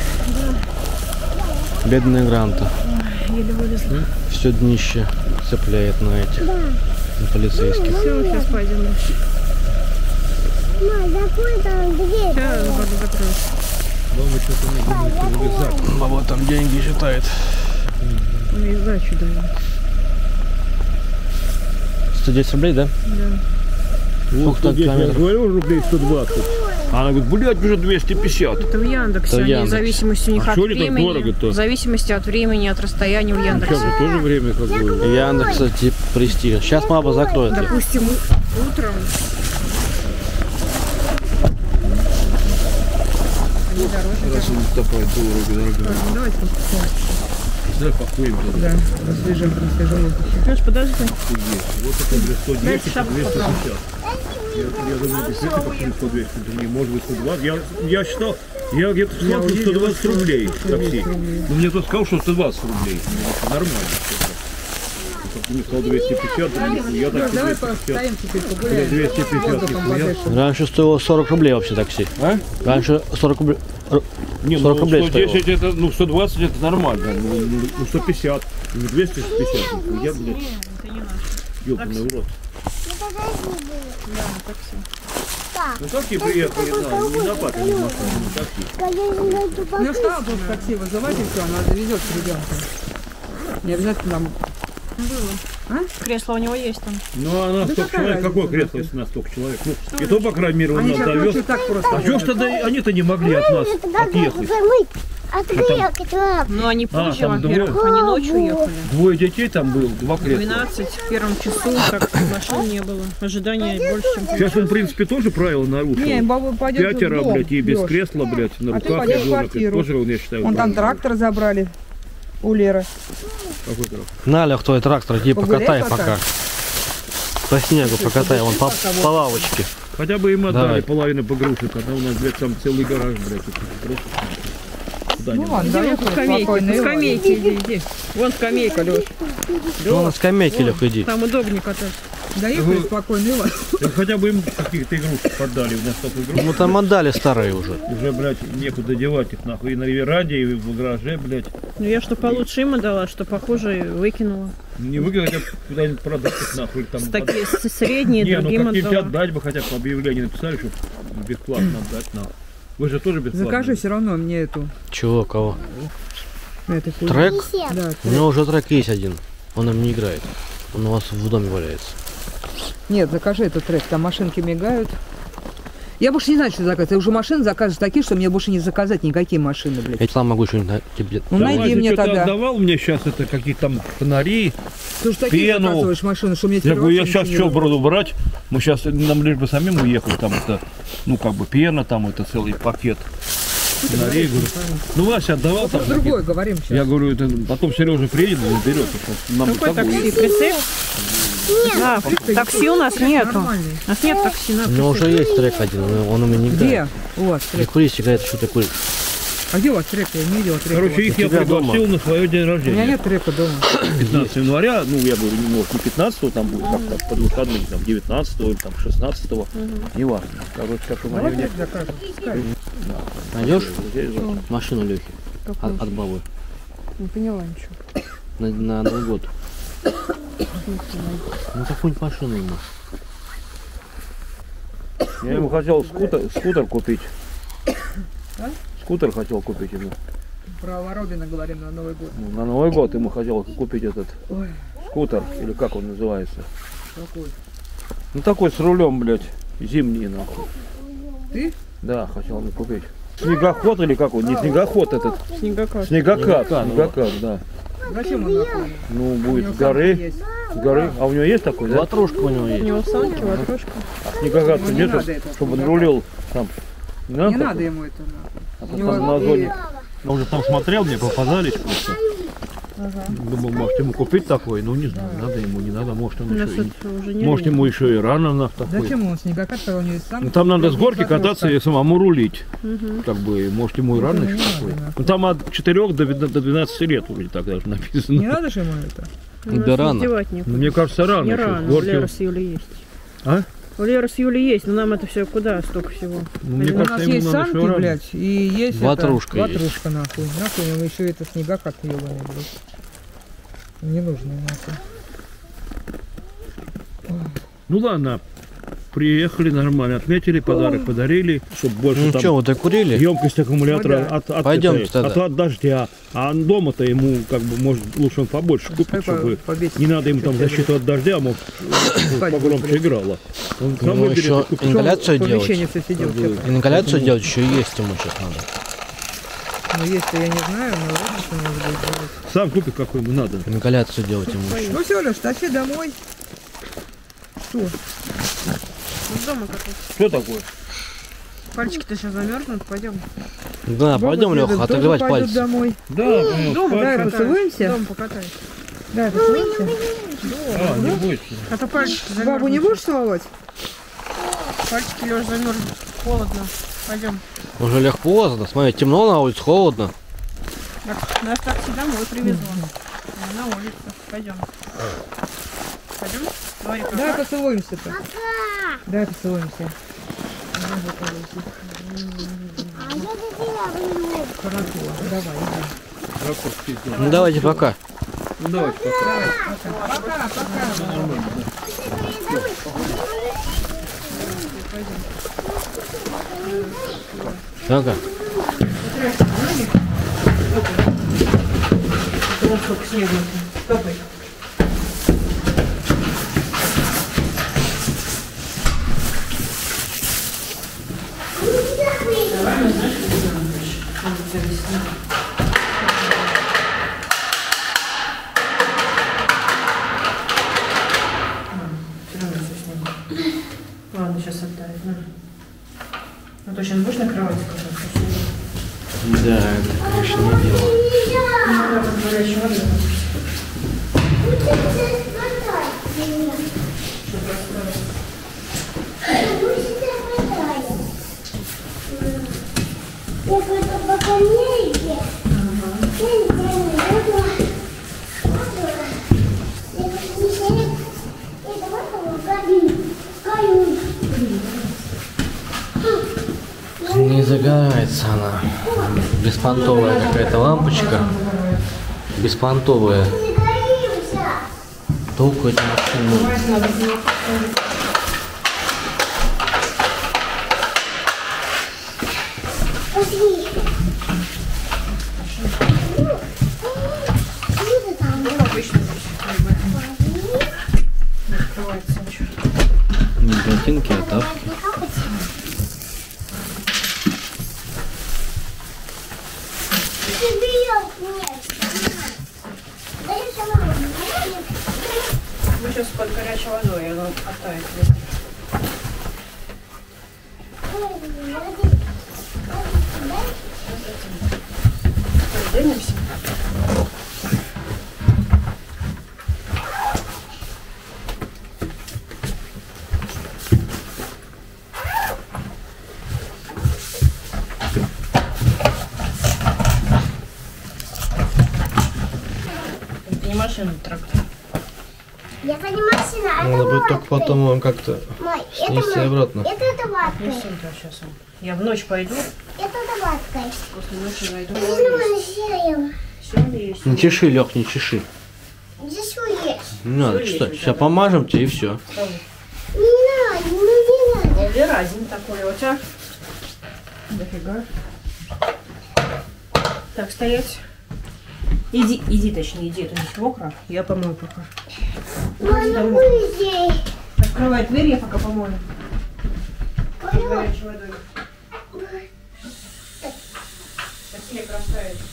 A: Бедная гранта.
D: Еле вылезла.
A: Все днище цепляет на эти, на полицейских.
D: Все, сейчас пойдем дальше.
C: Мам, закрой там дверь.
D: Сейчас воду закроюсь.
F: Главное, что-то не думает, что рюкзак.
A: Баба там деньги считает.
D: Мне сдачу дают.
A: 110 рублей, да?
D: Да.
A: Сколько там
F: Я
A: километров?
F: говорю, рублей 120. А она говорит, блядь, уже 250.
D: Это в Яндексе.
A: Это в
D: Они в
A: Яндексе.
D: зависимости у них
F: А
D: от
F: что ли так
D: времени.
F: дорого-то?
D: В зависимости от времени, от расстояния в
F: Сейчас
D: Яндексе.
F: же тоже время как бы.
A: Яндекса типа престиж. Сейчас мама закроет. её.
D: Допустим, утром. Они дороже.
F: Раз он топает дорого.
D: Давайте покупаем.
F: Давай похуем.
B: Да, освежим, освежим воздухе.
D: Леш, подожди.
F: Вот это, блядь, 110,
D: Дайте шапку
F: 250. Я думаю, действительно, как 110, не может быть 120. Я считал, я где-то сказал, что 120 рублей такси. Но мне кто сказал, что 120 рублей. Это нормально. Как мне сказал 250, я так и 250.
B: теперь,
F: 250.
A: Раньше стоило 40 рублей вообще такси.
F: А?
A: Раньше 40 рублей.
F: Не,
A: 40
F: ну
A: рублей
F: 110 это, ну 120 это нормально. Ну 150, не 250. Я, блядь, ёбаный урод. Ну такси приехали, да, не на папе, не на машине, не такси.
B: Ну что, тут такси вызывать и все, она довезет с ребенком. Не обязательно там.
D: Кресло у него есть там.
F: Ну а нас столько человек, какое кресло, если нас столько человек? Ну, и то, по крайней мере, он
B: Они
F: нас
B: сейчас
F: довез.
B: ночью так просто.
F: А что ж тогда они-то не могли от нас отъехать?
D: Но они позже,
F: там
D: во-первых,
F: двое.
D: они ночью ехали.
F: Двое детей там было, два
D: В
F: кресла.
D: 12, в первом часу, как машин не было. Ожидания больше, чем
F: Сейчас он, в принципе, тоже правила нарушил.
B: Не, баба пойдет
F: Пятеро,
B: в дом,
F: блядь, и без
B: Лёш.
F: кресла, блядь, на
B: А ты
F: руках
B: пойдешь в
F: ребенок. Это
B: квартиру.
F: тоже, он, я считаю,
B: Вон там
F: правильно.
B: трактор забрали у Леры.
F: Какой трактор?
A: На, Лех, твой трактор, иди
B: Погуляй
A: покатай
B: пока.
A: пока. По снегу покатай, вон по лавочке.
F: Хотя бы им отдали
A: Давай.
F: половину погрузок, а у нас, блядь, там целый гараж, блядь. Это просто... куда-нибудь.
B: вон,
D: Иди
B: да,
D: вон по скамейке, иди. Вон скамейка, Лёш.
A: Ну, на скамейке, Лех, иди.
D: Там удобнее кататься.
B: доехали спокойно, Иван.
F: Хотя бы им каких-то игрушек поддали, у нас столько игрушек.
A: Ну, там отдали старые уже.
F: Уже, блядь, некуда девать их, нахуй. И на веранде, и в гараже, блядь.
D: Ну я что получше им отдала, что похуже выкинула.
F: Не выкинуть, а куда-нибудь продать их, нахуй. Там
D: Такие средние,
F: не, ну
D: другим
F: как-нибудь
D: отдала.
F: отдать бы, хотя бы объявление написали, чтобы бесплатно отдать, нахуй. Вы же тоже бесплатно.
B: Закажи все равно мне эту.
A: Чего, кого?
B: Это
A: Трек?
B: Да,
A: У него уже трек есть один. Он им не играет. Он у вас в доме валяется.
B: Нет, закажи этот трек, там машинки мигают. Я больше не знаю, что заказать. Я уже машины заказываю такие, что мне больше не заказать никакие машины, блядь.
A: Я сам могу что-нибудь тебе...
B: Ну, найди мне
F: что-то
B: тогда.
F: отдавал мне сейчас это какие-то там фонари.
B: Ты уж такие
F: пену.
B: заказываешь машины, что мне
F: Я
B: теперь
F: говорю, я
B: вообще
F: сейчас
B: ничего
F: что
B: не надо.
F: буду брать? Мы сейчас, нам лишь бы самим уехать, там это, ну как бы пена, там это целый пакет. Фонарей, говорю. Ну Вася отдавал там.
B: Про другое говорим сейчас.
F: Я говорю, это потом Сережа приедет и заберет. Нам
D: Какой
F: с тобой.
D: такси? Прицеп? Да, такси у нас нету.
B: Нормальный.
D: У нас нет такси, на
A: У него уже есть трек один, он у меня не играет.
B: Где? У вас трек.
A: Не курись, играет, что ты куришь.
B: А где у вас трек? Я не видела трека.
F: Короче, их я
A: тебя
F: пригласил
A: дома.
F: на свое день
B: У меня
F: рождения.
B: нет трека дома.
F: 15 января, ну я говорю, не может, не 15 там будет, как-то под выходные, там 19 или там 16 не важно. Короче, как у
B: Давай
F: меня
B: трек закажем.
A: Найдешь
F: здесь же.
A: машину Лехи от бабы
D: Не поняла ничего.
A: на Новый год? Ну какую-нибудь машину ему.
F: Я ему хотел скутер купить.
B: А?
F: Скутер хотел купить ему.
B: Про Воробина говорим на Новый год.
F: Ну, на Новый год ему хотел купить этот
B: Ой,
F: скутер, или как он называется.
B: какой?
F: Ну такой с рулем, блядь, зимний нахуй.
B: Ты?
F: Да, хотел ему купить. Снегоход или как он? Не снегоход этот.
D: Снегокат.
F: Снегокат, снегокат, да.
B: Зачем он нахуй?
F: Ну,
B: У
F: будет
B: него
F: с горы.
B: санки есть.
F: С горы. А у него есть такой, да?
A: Ватрушка у него
D: У
A: есть.
D: него санки, ватрушка.
F: А снегокат
B: Ему не
F: нет,
B: надо это,
F: чтобы он
B: снегокат.
F: рулил там. Не надо?
B: Не
F: такой?
B: надо ему это нахуй.
F: А
B: У
F: то
B: него
F: там на
B: и-
F: зоне. Я уже там смотрел, мне попадались просто. Думал, может ему купить такой, ну не знаю, надо ему, не надо, может
D: У
F: ему
D: нас
F: еще и...
D: это уже не
F: Может ему еще и рано на такой.
B: Зачем он снегокат, когда у него есть санки?
F: Ну там надо с горки
B: Ватрушка.
F: кататься и самому рулить. Как бы, может ему и рано
B: не
F: еще
B: надо,
F: такой.
B: нахуй.
F: Ну там от 4 до 12 лет вроде так даже написано.
B: Не надо же ему это?
D: У нас
A: Да рано.
D: издевать некуда.
F: Мне кажется, рано
D: Не
F: еще.
D: рано,
F: с
D: у
F: горки.
D: Леры с Юлей есть.
F: А?
D: У Леры с Юлей есть, но нам это все куда, столько всего.
F: Ну, мне
B: У нас
F: кажется, ему
B: есть
F: надо еще
B: санки,
F: рано.
B: блядь, и есть
A: Ватрушка
B: это,
A: есть.
B: ватрушка, нахуй. Нахуй ему еще это снегокат ебаный, блядь. Не нужно, нахуй.
F: Ну ладно, приехали нормально, отметили, подарок подарили, чтобы больше
A: Ну
F: там
A: что, вы докурили?
F: емкость аккумулятора
B: Ну да.
F: от,
A: Пойдемте
F: этой,
A: тогда.
F: от дождя. А дома-то ему, как бы, может, лучше он побольше купить,
B: Пускай
F: чтобы
B: побесит.
F: не надо ему там защиту от дождя, а может, погромче играло. Он сам
A: Ну,
F: выберет
A: еще
F: и купит.
A: ингаляцию делать.
B: Помещение все сидел, что-то.
A: Ингаляцию делать еще и есть ему сейчас надо.
B: Ну, есть-то я не знаю, но вроде что надо будет делать.
F: Сам купит, какой ему надо.
A: Ингаляцию делать ему еще.
B: Ну все, Леш, тащи домой. Что?
D: Ну, дома кататься.
F: Что такое?
D: Пальчики-то сейчас замерзнут, пойдем.
A: Да, пойдем,
B: Баба
A: Леха,
B: Света
A: отогревать
B: тоже пойдет
A: пальцы.
B: домой.
F: Да,
D: Дома
B: Давай
D: покатаюсь.
B: поцелуемся.
D: Дома покатаюсь.
B: Да, поцелуемся.
F: а, не бойся.
D: А то пальчики замерзнут.
B: Бабу не будешь целовать?
D: Пальчики, Лёш, замерзнут. Холодно. Пойдем.
A: Уже Лех поздно, смотри, темно на улице, холодно.
D: Нас такси домой привезло. На улице. Пойдем. Пойдем? Говори,
B: Давай
D: пока.
B: поцелуемся-то. Давай поцелуемся. Хорошо, давай, иди.
A: Ну давайте пока.
F: Ну, давайте пока.
B: Пока, пока.
A: Пока.
B: Сколько снега. Стопай.
D: Ладно, сейчас оттает. На. Ну то сейчас будешь на кровати кататься?
A: Да, это, конечно, не дело.
D: Горячая вода.
C: Я буду пока не
A: Называется она. Беспонтовая какая-то лампочка. Беспонтовая. Толку этой машины. Не ботинки, а тапки.
D: Мы сейчас под горячей водой, она оттает. Разденемся. Это не машина, трактор.
K: Это не машина, а
A: Надо будет только потом его как-то снести обратно.
K: Это ваткой.
D: Не сумка сейчас. Я в ночь пойду,
K: Это ваткой.
D: после ночи зайду.
K: Все
D: есть.
A: Не чеши, Лех, не чеши.
K: Здесь есть.
A: Не надо чесать. Сейчас помажем тебе и все.
K: Не надо, ну не надо.
D: Веразин такой у тебя. Дофига. Так, стоять. Иди, точнее, иди, это здесь мокро. Я помою пока.
K: Мама, здесь.
D: Открывай дверь, я пока помою. С горячей водой. Снег растает.